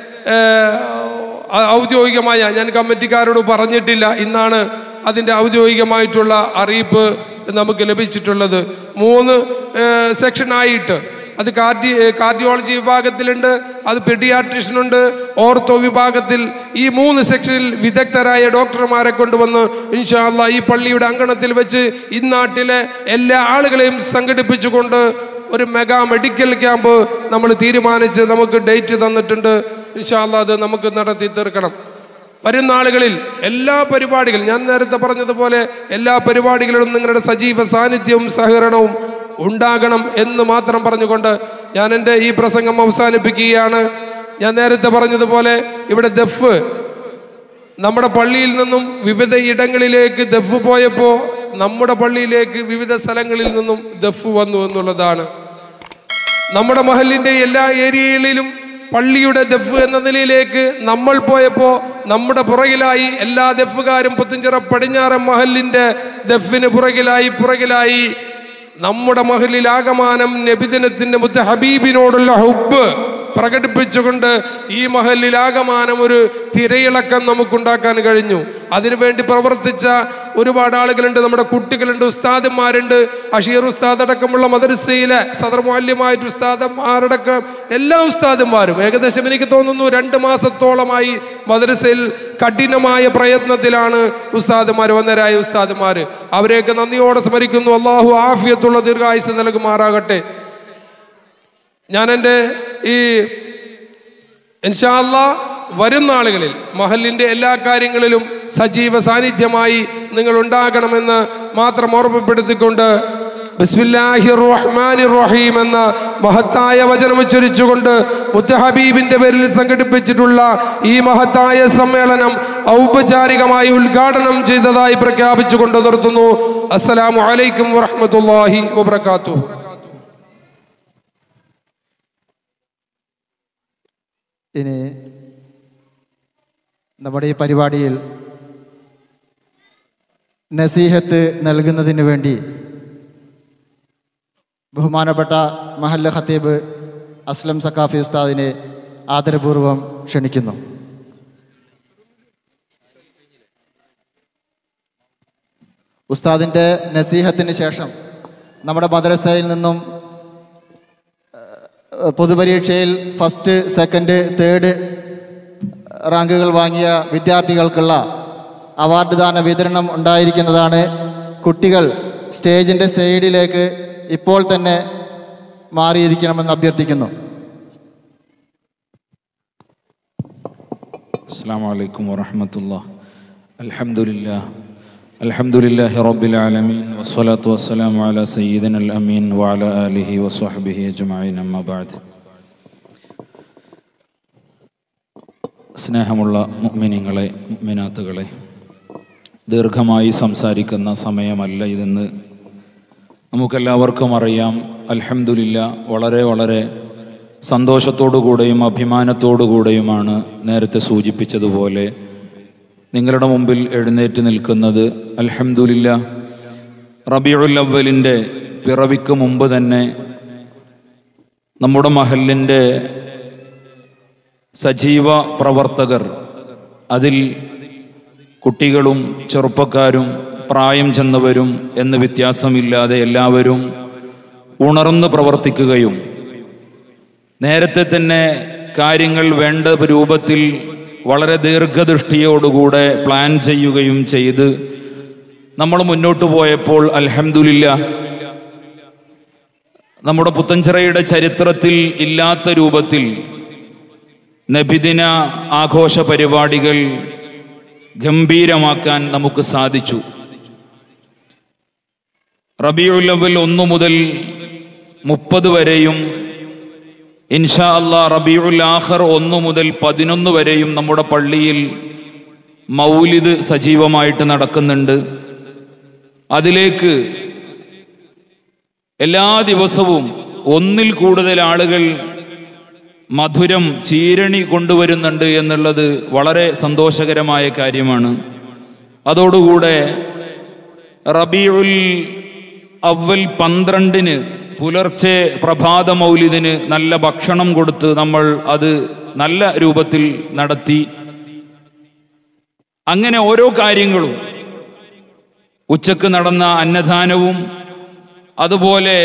ഔദ്യോഗികമായ, ഞാൻ കമ്മിറ്റിക്കാരോട് പറഞ്ഞിട്ടില്ല, ഇന്നാണ് അതിൻ്റെ ഔദ്യോഗികമായിട്ടുള്ള അറിയിപ്പ് നമുക്ക് ലഭിച്ചിട്ടുള്ളത്. മൂന്ന് സെക്ഷനായിട്ട്, അത് കാർഡി കാർഡിയോളജി വിഭാഗത്തിലുണ്ട്, അത് പെഡിയാട്രിഷ്യനുണ്ട്, ഓർത്തോ വിഭാഗത്തിൽ. ഈ മൂന്ന് സെക്ഷനിൽ വിദഗ്ധരായ ഡോക്ടർമാരെ കൊണ്ടുവന്ന് ഇൻഷാ അല്ലാഹ് ഈ പള്ളിയുടെ അങ്കണത്തിൽ വെച്ച് ഇന്നാട്ടിലെ എല്ലാ ആളുകളെയും സംഘടിപ്പിച്ചുകൊണ്ട് ഒരു മെഗാ മെഡിക്കൽ ക്യാമ്പ് നമ്മൾ തീരുമാനിച്ച് നമുക്ക് ഡേറ്റ് തന്നിട്ടുണ്ട്. ഇൻഷാ അല്ലാഹ് അത് നമുക്ക് നടത്തി തീർക്കണം. വരുന്ന ആളുകളിൽ എല്ലാ പരിപാടികളും, ഞാൻ നേരത്തെ പറഞ്ഞതുപോലെ എല്ലാ പരിപാടികളിലും നിങ്ങളുടെ സജീവ സാന്നിധ്യവും സഹകരണവും ഉണ്ടാകണം എന്ന് മാത്രം പറഞ്ഞുകൊണ്ട് ഞാൻ എൻ്റെ ഈ പ്രസംഗം അവസാനിപ്പിക്കുകയാണ്. ഞാൻ നേരത്തെ പറഞ്ഞതുപോലെ ഇവിടെ ദഫ് നമ്മുടെ പള്ളിയിൽ നിന്നും വിവിധ ഇടങ്ങളിലേക്ക് ദഫ് പോയപ്പോൾ നമ്മുടെ പള്ളിയിലേക്ക് വിവിധ സ്ഥലങ്ങളിൽ നിന്നും ദഫ് വന്നു എന്നുള്ളതാണ്. നമ്മുടെ മഹല്ലിൻ്റെ എല്ലാ ഏരിയകളിലും പള്ളിയുടെ ദഫ് എന്ന നിലയിലേക്ക് നമ്മൾ പോയപ്പോൾ നമ്മുടെ പുറകിലായി എല്ലാ ദഫുകാരും പുത്തഞ്ചിറ പടിഞ്ഞാറൻ മഹല്ലിന്റെ ദഫിന് പുറകിലായി പുറകിലായി നമ്മുടെ മഹല്ലിൽ ആകമാനം നബിദിനത്തിന്റെ മുത്ത ഹബീബിനോടുള്ള ഹുബ്ബ് പ്രകടിപ്പിച്ചുകൊണ്ട് ഈ മഹല്ലിൽ ആകമാനം ഒരു തിരയിളക്കം നമുക്കുണ്ടാക്കാൻ കഴിഞ്ഞു. അതിനുവേണ്ടി പ്രവർത്തിച്ച ഒരുപാട് ആളുകളുണ്ട്. നമ്മുടെ കുട്ടികളുണ്ട്, ഉസ്താദന്മാരുണ്ട്, അഷീർ ഉസ്താദ് അടക്കമുള്ള മദ്രസയിലെ സദർ മുഅല്ലിമായിട്ട് ഉസ്താദന്മാരടക്കം എല്ലാ ഉസ്താദന്മാരും ഏകദേശം എനിക്ക് തോന്നുന്നു രണ്ട് മാസത്തോളമായി മദ്രസയിൽ കഠിനമായ പ്രയത്നത്തിലാണ് ഉസ്താദന്മാർ, വന്നരായ ഉസ്താദന്മാർ. അവരെയൊക്കെ നന്ദിയോടെ സ്മരിക്കുന്നു. അള്ളാഹു ആഫിയത്തുള്ള ദീർഘായുസ് നൽകുമാറാകട്ടെ. ഞാൻ എൻ്റെ ഈ ഇൻഷാ അല്ലാഹ് വരുന്ന ആളുകളിൽ മഹലിൻ്റെ എല്ലാ കാര്യങ്ങളിലും സജീവ സാന്നിധ്യമായി നിങ്ങൾ ഉണ്ടാകണമെന്ന് മാത്രം ഓർമ്മപ്പെടുത്തിക്കൊണ്ട് ബിസ്മില്ലാഹിർ റഹ്മാനിർ റഹീം എന്ന മഹത്തായ വചനം ഉച്ചരിച്ചുകൊണ്ട് മുത്തഹബീബിന്റെ പേരിൽ സംഘടിപ്പിച്ചിട്ടുള്ള ഈ മഹത്തായ സമ്മേളനം ഔപചാരികമായി ഉദ്ഘാടനം ചെയ്തതായി പ്രഖ്യാപിച്ചുകൊണ്ട് നിർത്തുന്നു. അസ്സലാമു അലൈക്കും വറഹ്മത്തുള്ളാഹി വബറകാതുഹു. ഇനി നമ്മുടെ ഈ പരിപാടിയിൽ നസീഹത്ത് നൽകുന്നതിന് വേണ്ടി ബഹുമാനപ്പെട്ട മഹല്ല് ഖത്തീബ് അസ്ലം സഖാഫി ഉസ്താദിനെ ആദരപൂർവ്വം ക്ഷണിക്കുന്നു. ഉസ്താദിൻ്റെ നസീഹത്തിന് ശേഷം നമ്മുടെ മദ്രസയിൽ നിന്നും പൊതുപരീക്ഷയിൽ ഫസ്റ്റ് സെക്കൻഡ് തേർഡ് റാങ്കുകൾ വാങ്ങിയ വിദ്യാർത്ഥികൾക്കുള്ള അവാർഡ് ദാന വിതരണം ഉണ്ടായിരിക്കുന്നതാണ്. കുട്ടികൾ സ്റ്റേജിൻ്റെ സൈഡിലേക്ക് ഇപ്പോൾ തന്നെ മാറിയിരിക്കണമെന്ന് അഭ്യർത്ഥിക്കുന്നു. അസ്സലാമു അലൈക്കും വറഹ്മത്തുള്ളാഹി. അൽഹംദുലില്ലാഹ് അൽഹംദുലില്ലാഹി റബ്ബിൽ ആലമീൻ വസ്സലാത്തു വസ്സലാമു അലാ സയ്യിദിനൽ അമീൻ വഅലാ ആലിഹി വസ്വഹ്ബിഹി അജ്മഈൻ. അമ്മാ ബഅദ്. സ്നേഹമുള്ള മുഅ്മിനീങ്ങളെ, മുഅ്മിനാത്തുകളെ, ദീർഘമായി സംസാരിക്കുന്ന സമയമല്ല ഇതെന്ന് നമുക്കെല്ലാവർക്കും അറിയാം. അൽഹംദുലില്ലാഹ് വളരെ വളരെ സന്തോഷത്തോടു കൂടെയും അഭിമാനത്തോടു കൂടെയുമാണ് നേരത്തെ സൂചിപ്പിച്ചതുപോലെ നിങ്ങളുടെ മുമ്പിൽ എഴുന്നേറ്റ് നിൽക്കുന്നത്. അൽഹംദുലില്ലാഹ് റബീഉൽ അവ്വലിൻ്റെ പിറവിക്ക് മുമ്പ് തന്നെ നമ്മുടെ മഹല്ലിൻ്റെ സജീവ പ്രവർത്തകർ, അതിൽ കുട്ടികളും ചെറുപ്പക്കാരും പ്രായം ചെന്നവരും എന്ന് വ്യത്യാസമില്ലാതെ എല്ലാവരും ഉണർന്ന് പ്രവർത്തിക്കുകയും നേരത്തെ തന്നെ കാര്യങ്ങൾ വേണ്ട രൂപത്തിൽ വളരെ ദീർഘദൃഷ്ടിയോടുകൂടെ പ്ലാൻ ചെയ്യുകയും ചെയ്ത് നമ്മൾ മുന്നോട്ട് പോയപ്പോൾ അൽഹംദുലില്ലാഹ് നമ്മുടെ പുത്തൻചിറയുടെ ചരിത്രത്തിൽ ഇല്ലാത്ത രൂപത്തിൽ നബിദിന ആഘോഷ പരിപാടികൾ ഗംഭീരമാക്കാൻ നമുക്ക് സാധിച്ചു. റബീഉൽ അവ്വൽ ഒന്ന് മുതൽ മുപ്പത് വരെയും ഇൻഷാ അല്ലാഹ് റബീഉൽ ആഖിർ ഒന്ന് മുതൽ പതിനൊന്ന് വരെയും നമ്മുടെ പള്ളിയിൽ മൗലിദ് സജീവമായിട്ട് നടക്കുന്നുണ്ട്. അതിലേക്ക് എല്ലാ ദിവസവും ഒന്നിൽ കൂടുതൽ ആളുകൾ മധുരം ചീരണി കൊണ്ടുവരുന്നുണ്ട് എന്നുള്ളത് വളരെ സന്തോഷകരമായ കാര്യമാണ്. അതോടുകൂടെ റബീഉൽ അവ്വൽ പന്ത്രണ്ടിന് പുലർച്ചെ പ്രഭാത മൗലിദിന് നല്ല ഭക്ഷണം കൊടുത്ത് നമ്മൾ അത് നല്ല രൂപത്തിൽ നടത്തി. അങ്ങനെ ഓരോ കാര്യങ്ങളും, ഉച്ചക്ക് നടന്ന അന്നദാനവും അതുപോലെ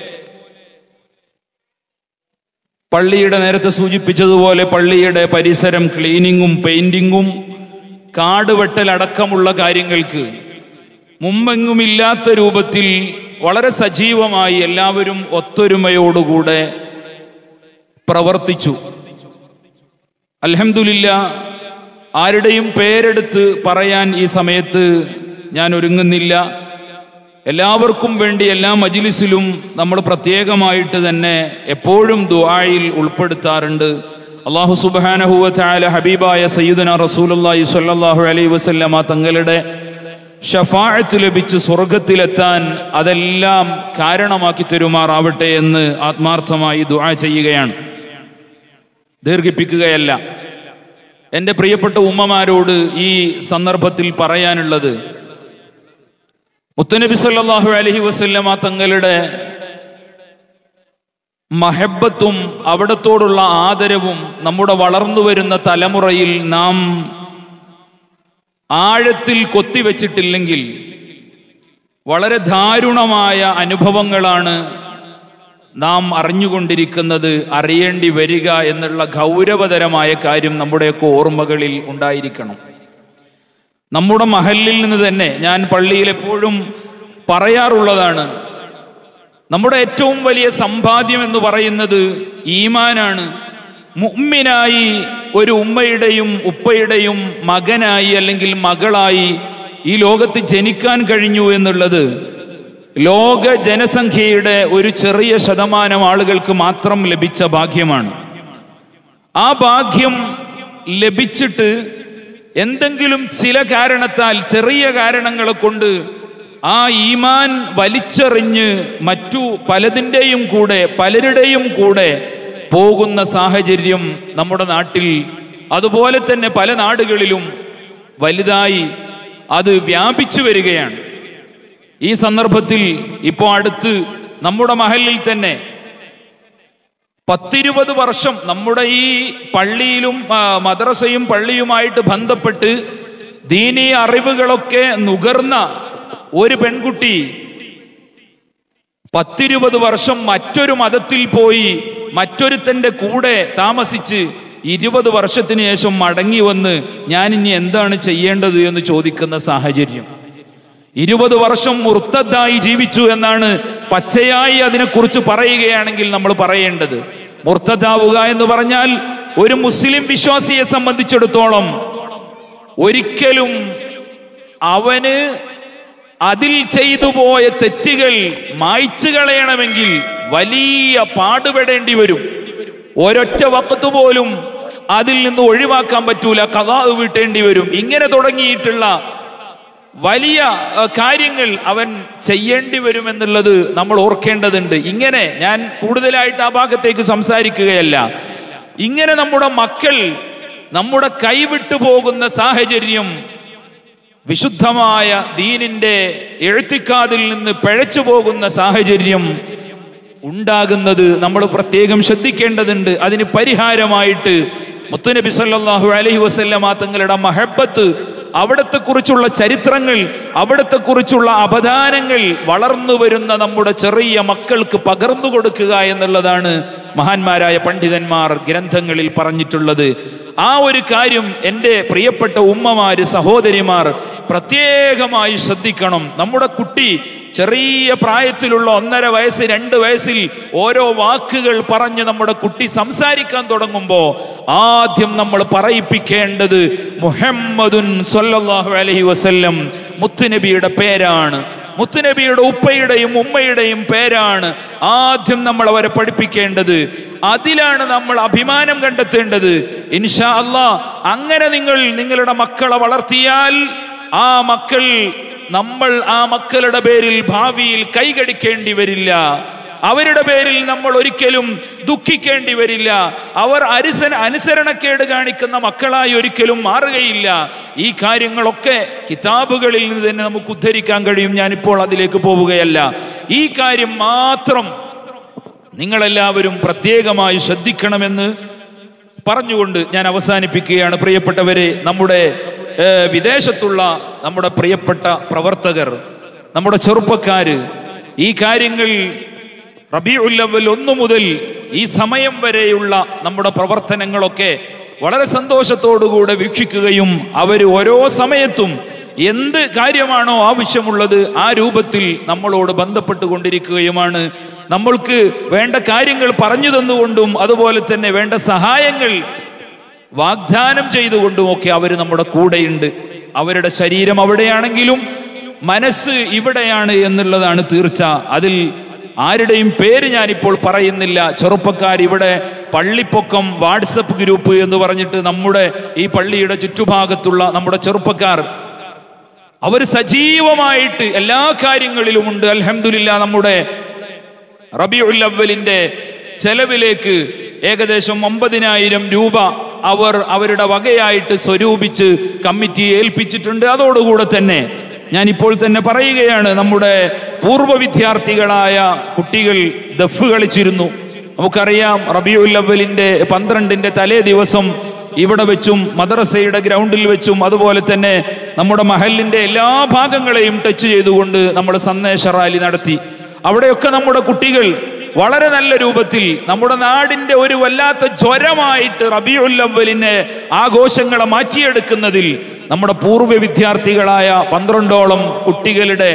പള്ളിയുടെ നേരത്തെ സൂചിപ്പിച്ചതുപോലെ പള്ളിയുടെ പരിസരം ക്ലീനിങ്ങും പെയിന്റിങ്ങും കാടുവെട്ടലടക്കമുള്ള കാര്യങ്ങൾക്ക് മുമ്പെങ്ങുമില്ലാത്ത രൂപത്തിൽ വളരെ സജീവമായി എല്ലാവരും ഒത്തൊരുമയോടുകൂടെ പ്രവർത്തിച്ചു. അൽഹംദുലില്ലാഹ് ആരുടെയും പേരെടുത്ത് പറയാൻ ഈ സമയത്ത് ഞാൻ ഒരുങ്ങുന്നില്ല. എല്ലാവർക്കും വേണ്ടി എല്ലാ മജ്ലിസിലും നമ്മൾ പ്രത്യേകമായിട്ട് തന്നെ എപ്പോഴും ദുആയിൽ ഉൾപ്പെടുത്താറുണ്ട്. അല്ലാഹു സുബ്ഹാനഹു വ തആല ഹബീബായ സയ്യിദുനാ റസൂലുള്ളാഹി സ്വല്ലല്ലാഹു അലൈഹി വസല്ലമ തങ്ങളുടെ ഷഫാഅത്ത് ലഭിച്ച് സ്വർഗത്തിലെത്താൻ അതെല്ലാം കാരണമാക്കി തരുമാറാവട്ടെ എന്ന് ആത്മാർത്ഥമായി ദുആ ചെയ്യുകയാണ്. ദീർഘിപ്പിക്കുകയല്ല. എൻ്റെ പ്രിയപ്പെട്ട ഉമ്മമാരോട് ഈ സന്ദർഭത്തിൽ പറയാനുള്ളത്, മുത്തനബി സല്ലല്ലാഹു അലൈഹി വസല്ലമ തങ്ങളുടെ മഹബത്തും അവിടത്തോടുള്ള ആദരവും നമ്മുടെ വളർന്നു വരുന്ന തലമുറയിൽ നാം ആഴത്തിൽ കൊത്തിവെച്ചിട്ടില്ലെങ്കിൽ വളരെ ദാരുണമായ അനുഭവങ്ങളാണ് നാം അറിഞ്ഞുകൊണ്ടിരിക്കുന്നത്, അറിയേണ്ടി വരിക എന്നുള്ള ഗൗരവതരമായ കാര്യം നമ്മുടെയൊക്കെ ഓർമ്മകളിൽ ഉണ്ടായിരിക്കണം. നമ്മുടെ മഹല്ലിൽ നിന്ന് തന്നെ ഞാൻ പള്ളിയിൽ എപ്പോഴും പറയാറുള്ളതാണ്, നമ്മുടെ ഏറ്റവും വലിയ സമ്പാദ്യം എന്ന് പറയുന്നത് ഈമാനാണ്. മുഅ്മിനായി ഒരു ഉമ്മയുടെയും ഉപ്പയുടെയും മകനായി അല്ലെങ്കിൽ മകളായി ഈ ലോകത്ത് ജനിക്കാൻ കഴിഞ്ഞു എന്നുള്ളത് ലോക ജനസംഖ്യയുടെ ഒരു ചെറിയ ശതമാനം ആളുകൾക്ക് മാത്രം ലഭിച്ച ഭാഗ്യമാണ്. ആ ഭാഗ്യം ലഭിച്ചിട്ട് എന്തെങ്കിലും ചില കാരണത്താൽ, ചെറിയ കാരണങ്ങളെ കൊണ്ട് ആ ഈമാൻ വലിച്ചെറിഞ്ഞ് മറ്റു പലതിൻ്റെയും കൂടെ പലരുടെയും കൂടെ പോകുന്ന സാഹചര്യം നമ്മുടെ നാട്ടിൽ, അതുപോലെ തന്നെ പല നാടുകളിലും വലുതായി അത് വ്യാപിച്ചു വരികയാണ്. ഈ സന്ദർഭത്തിൽ ഇപ്പോൾ അടുത്ത് നമ്മുടെ മഹലിൽ തന്നെ പത്തിരുപത് വർഷം നമ്മുടെ ഈ പള്ളിയിലും മദ്രസയും പള്ളിയുമായിട്ട് ബന്ധപ്പെട്ട് ദീനീ അറിവുകളൊക്കെ നുകർന്ന ഒരു പെൺകുട്ടി പത്തിരുപത് വർഷം മറ്റൊരു മതത്തിൽ പോയി മറ്റൊരുത്തന്റെ കൂടെ താമസിച്ച് ഇരുപത് വർഷത്തിന് ശേഷം മടങ്ങി വന്ന് ഞാൻ ഇനി എന്താണ് ചെയ്യേണ്ടത് എന്ന് ചോദിക്കുന്ന സാഹചര്യം. ഇരുപത് വർഷം മുർത്തദ്ദായി ജീവിച്ചു എന്നാണ് പച്ചയായി അതിനെക്കുറിച്ച് പറയുകയാണെങ്കിൽ നമ്മൾ പറയേണ്ടത്. മുർത്തദ്ദാവുക എന്ന് പറഞ്ഞാൽ ഒരു മുസ്ലിം വിശ്വാസിയെ സംബന്ധിച്ചിടത്തോളം ഒരിക്കലും അവന് അതിൽ ചെയ്തു പോയ തെറ്റുകൾ മായ്ച്ചു കളയണമെങ്കിൽ വലിയ പാടുപെടേണ്ടി വരും. ഒരൊറ്റ വഖത്ത് പോലും അതിൽ നിന്ന് ഒഴിവാക്കാൻ പറ്റൂല, ഖദാ വീട്ടേണ്ടി വരും. ഇങ്ങനെ തുടങ്ങിയിട്ടുള്ള വലിയ കാര്യങ്ങൾ അവൻ ചെയ്യേണ്ടി വരുമെന്നുള്ളത് നമ്മൾ ഓർക്കേണ്ടതുണ്ട്. ഇങ്ങനെ ഞാൻ കൂടുതലായിട്ട് ആ ഭാഗത്തേക്ക് സംസാരിക്കുകയല്ല. ഇങ്ങനെ നമ്മുടെ മക്കൾ നമ്മുടെ കൈവിട്ടു പോകുന്ന സാഹചര്യം, വിശുദ്ധമായ ദീനിന്റെ എഴുത്തിക്കാതിൽ നിന്ന് പിഴച്ചു പോകുന്ന സാഹചര്യം ഉണ്ടാകുന്നത് നമ്മൾ പ്രത്യേകം ശ്രദ്ധിക്കേണ്ടതുണ്ട്. അതിന് പരിഹാരമായിട്ട് മുത്തുനബി സല്ലല്ലാഹു അലൈഹി വസല്ലമ തങ്ങളുടെ മഹബത്ത്, അവിടത്തെ കുറിച്ചുള്ള ചരിത്രങ്ങൾ, അവിടത്തെ കുറിച്ചുള്ള അപദാനങ്ങൾ വളർന്നു വരുന്ന നമ്മുടെ ചെറിയ മക്കൾക്ക് പകർന്നു കൊടുക്കുക എന്നുള്ളതാണ് മഹാന്മാരായ പണ്ഡിതന്മാർ ഗ്രന്ഥങ്ങളിൽ പറഞ്ഞിട്ടുള്ളത്. ആ ഒരു കാര്യം എൻ്റെ പ്രിയപ്പെട്ട ഉമ്മമാര്, സഹോദരിമാർ പ്രത്യേകമായി ശ്രദ്ധിക്കണം. നമ്മുടെ കുട്ടി ചെറിയ പ്രായത്തിലുള്ള ഒന്നര വയസ്സ് രണ്ട് വയസ്സിൽ ഓരോ വാക്കുകൾ പറഞ്ഞ് നമ്മുടെ കുട്ടി സംസാരിക്കാൻ തുടങ്ങുമ്പോൾ ആദ്യം നമ്മൾ പറയിപ്പിക്കേണ്ടത് മുഹമ്മദുൻ സ്വല്ലല്ലാഹു അലൈഹി വസല്ലം, മുത്തുനബിയുടെ പേരാണ്. മുത്തുനബിയുടെ ഉപ്പയുടെയും ഉമ്മയുടെയും പേരാണ് ആദ്യം നമ്മൾ അവരെ പഠിപ്പിക്കേണ്ടത്. അതിലാണ് നമ്മൾ അഭിമാനം കണ്ടെത്തേണ്ടത്. ഇൻഷാ അല്ലാഹ് അങ്ങനെ നിങ്ങൾ നിങ്ങളുടെ മക്കളെ വളർത്തിയാൽ ആ മക്കൾ നമ്മൾ ആ മക്കളുടെ പേരിൽ ഭാവിയിൽ കൈകടിക്കേണ്ടി വരില്ല. അവരുടെ പേരിൽ നമ്മൾ ഒരിക്കലും ദുഃഖിക്കേണ്ടി വരില്ല. അവർ അനുസര അനുസരണക്കേട് കാണിക്കുന്ന മക്കളായി ഒരിക്കലും മാറുകയില്ല. ഈ കാര്യങ്ങളൊക്കെ കിതാബുകളിൽ നിന്ന് തന്നെ നമുക്ക് ഉദ്ധരിക്കാൻ കഴിയും. ഞാനിപ്പോൾ അതിലേക്ക് പോവുകയല്ല. ഈ കാര്യം മാത്രം നിങ്ങളെല്ലാവരും പ്രത്യേകമായി ശ്രദ്ധിക്കണമെന്ന് പറഞ്ഞുകൊണ്ട് ഞാൻ അവസാനിപ്പിക്കുകയാണ്. പ്രിയപ്പെട്ടവരെ, നമ്മുടെ വിദേശത്തുള്ള നമ്മുടെ പ്രിയപ്പെട്ട പ്രവർത്തകർ, നമ്മുടെ ചെറുപ്പക്കാര് ഈ കാര്യങ്ങൾ റബീഉൽ അവ്വൽ ഒന്ന് മുതൽ ഈ സമയം വരെയുള്ള നമ്മുടെ പ്രവർത്തനങ്ങളൊക്കെ വളരെ സന്തോഷത്തോടുകൂടെ വീക്ഷിക്കുകയും അവർ ഓരോ സമയത്തും എന്ത് കാര്യമാണോ ആവശ്യമുള്ളത് ആ രൂപത്തിൽ നമ്മളോട് ബന്ധപ്പെട്ടുകൊണ്ടിരിക്കുകയുമാണ്. നമ്മൾക്ക് വേണ്ട കാര്യങ്ങൾ പറഞ്ഞു തന്നുകൊണ്ടും അതുപോലെ തന്നെ വേണ്ട സഹായങ്ങൾ വാഗ്ദാനം ചെയ്തുകൊണ്ടുമൊക്കെ അവർ നമ്മുടെ കൂടെയുണ്ട്. അവരുടെ ശരീരം അവിടെയാണെങ്കിലും മനസ്സ് ഇവിടെയാണ് എന്നുള്ളതാണ് തീർച്ച. അതിൽ ആരുടെയും പേര് ഞാനിപ്പോൾ പറയുന്നില്ല. ചെറുപ്പക്കാർ ഇവിടെ പള്ളിപ്പൊക്കം വാട്സപ്പ് ഗ്രൂപ്പ് എന്ന് പറഞ്ഞിട്ട് നമ്മുടെ ഈ പള്ളിയുടെ ചുറ്റുഭാഗത്തുള്ള നമ്മുടെ ചെറുപ്പക്കാർ അവർ സജീവമായിട്ട് എല്ലാ കാര്യങ്ങളിലുമുണ്ട്. അൽഹംദുലില്ലാഹ്, നമ്മുടെ റബീഉൽ അവ്വലിന്റെ ചെലവിലേക്ക് ഏകദേശം ഒമ്പതിനായിരം രൂപ അവർ അവരുടെ വകയായിട്ട് സ്വരൂപിച്ച് കമ്മിറ്റിയെ ഏൽപ്പിച്ചിട്ടുണ്ട്. അതോടുകൂടെ തന്നെ ഞാൻ ഇപ്പോൾ തന്നെ പറയുകയാണ്, നമ്മുടെ പൂർവ്വ വിദ്യാർത്ഥികളായ കുട്ടികൾ ദഫ് കളിച്ചിരുന്നു. നമുക്കറിയാം, റബീഉൽ അവ്വലിന്റെ പന്ത്രണ്ടിന്റെ തലേ ദിവസം ഇവിടെ വെച്ചും മദ്രസയുടെ ഗ്രൗണ്ടിൽ വെച്ചും അതുപോലെ തന്നെ നമ്മുടെ മഹലിന്റെ എല്ലാ ഭാഗങ്ങളെയും ടച്ച് ചെയ്തുകൊണ്ട് നമ്മൾ സന്ദേശ റാലി നടത്തി. അവിടെയൊക്കെ നമ്മുടെ കുട്ടികൾ വളരെ നല്ല രൂപത്തിൽ നമ്മുടെ നാടിന്റെ ഒരു വല്ലാത്ത ജ്വരമായിട്ട് റബീഉൽ അവ്വലിനെ ആഘോഷങ്ങളെ മാറ്റിയെടുക്കുന്നതിൽ നമ്മുടെ പൂർവ്വ വിദ്യാർത്ഥികളായ പന്ത്രണ്ടോളം കുട്ടികളുടെ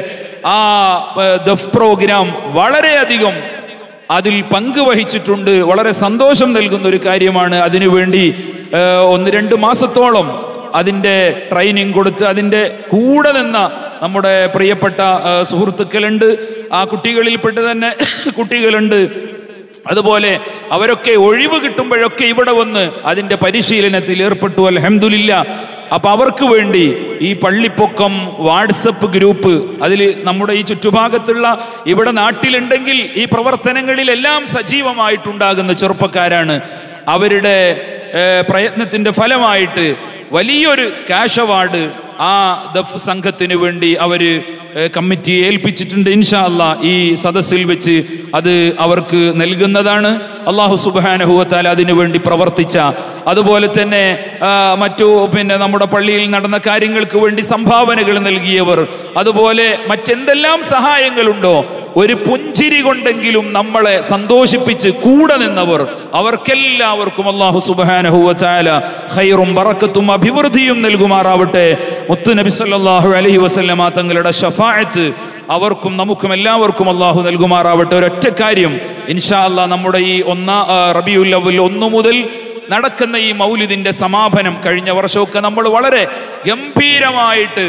ആ ദഫ് പ്രോഗ്രാം വളരെയധികം അതിൽ പങ്കുവഹിച്ചിട്ടുണ്ട്. വളരെ സന്തോഷം നൽകുന്ന ഒരു കാര്യമാണ്. അതിനുവേണ്ടി ഒന്ന് രണ്ട് മാസത്തോളം അതിൻ്റെ ട്രെയിനിങ് കൊടുത്ത് അതിൻ്റെ കൂടെ നിന്ന നമ്മുടെ പ്രിയപ്പെട്ട സുഹൃത്തുക്കളുണ്ട്. ആ കുട്ടികളിൽപ്പെട്ട് തന്നെ കുട്ടികളുണ്ട്. അതുപോലെ അവരൊക്കെ ഒഴിവ് കിട്ടുമ്പോഴൊക്കെ ഇവിടെ വന്ന് അതിൻ്റെ പരിശീലനത്തിൽ ഏർപ്പെട്ടു. അൽഹംദുലില്ലാ. അപ്പൊ അവർക്ക് വേണ്ടി ഈ പള്ളിപ്പൊക്കം വാട്സപ്പ് ഗ്രൂപ്പ്, അതിൽ നമ്മുടെ ഈ ചുറ്റുഭാഗത്തുള്ള ഇവിടെ നാട്ടിലുണ്ടെങ്കിൽ ഈ പ്രവർത്തനങ്ങളിലെല്ലാം സജീവമായിട്ടുണ്ടാകുന്ന ചെറുപ്പക്കാരാണ്. അവരുടെ പ്രയത്നത്തിന്റെ ഫലമായിട്ട് വലിയൊരു ക്യാഷ് അവാർഡ് ആ ദഫ് സംഘത്തിന് വേണ്ടി അവര് കമ്മിറ്റിയെ ഏൽപ്പിച്ചിട്ടുണ്ട്. ഇൻഷാ അല്ലാഹ് ഈ സദസ്സിൽ വെച്ച് അത് അവർക്ക് നൽകുന്നതാണ്. അല്ലാഹു സുബ്ഹാനഹു വ തആല അതിനു വേണ്ടി പ്രവർത്തിച്ച, അതുപോലെ തന്നെ മറ്റു പിന്നെ നമ്മുടെ പള്ളിയിൽ നടന്ന കാര്യങ്ങൾക്ക് വേണ്ടി സംഭാവനകൾ നൽകിയവർ, അതുപോലെ മറ്റെന്തെല്ലാം സഹായങ്ങളുണ്ടോ ഒരു പുഞ്ചിരി കൊണ്ടെങ്കിലും നമ്മളെ സന്തോഷിപ്പിച്ച് കൂടെ നിന്നവർ, അവർക്കെല്ലാവർക്കും അല്ലാഹു സുബ്ഹാനഹു വ തആല ഖൈറും ബറക്കത്തും അഭിവൃദ്ധിയും നൽകുമാറാവട്ടെ. മുത്ത് നബി സല്ലല്ലാഹു അലൈഹി വസല്ലമ തങ്ങളുടെ ശഫാഅത്ത് അവർക്കും നമുക്കും എല്ലാവർക്കും അല്ലാഹു നൽകുമാറാവട്ടെ. ഒരൊറ്റ കാര്യം, ഇൻഷാ അല്ലാഹ് നമ്മുടെ ഈ ഒന്നാം റബീഉൽ അവ്വൽ ഒന്ന് മുതൽ നടക്കുന്ന ഈ മൗലിദിന്റെ സമാപനം, കഴിഞ്ഞ വർഷമൊക്കെ നമ്മൾ വളരെ ഗംഭീരമായിട്ട്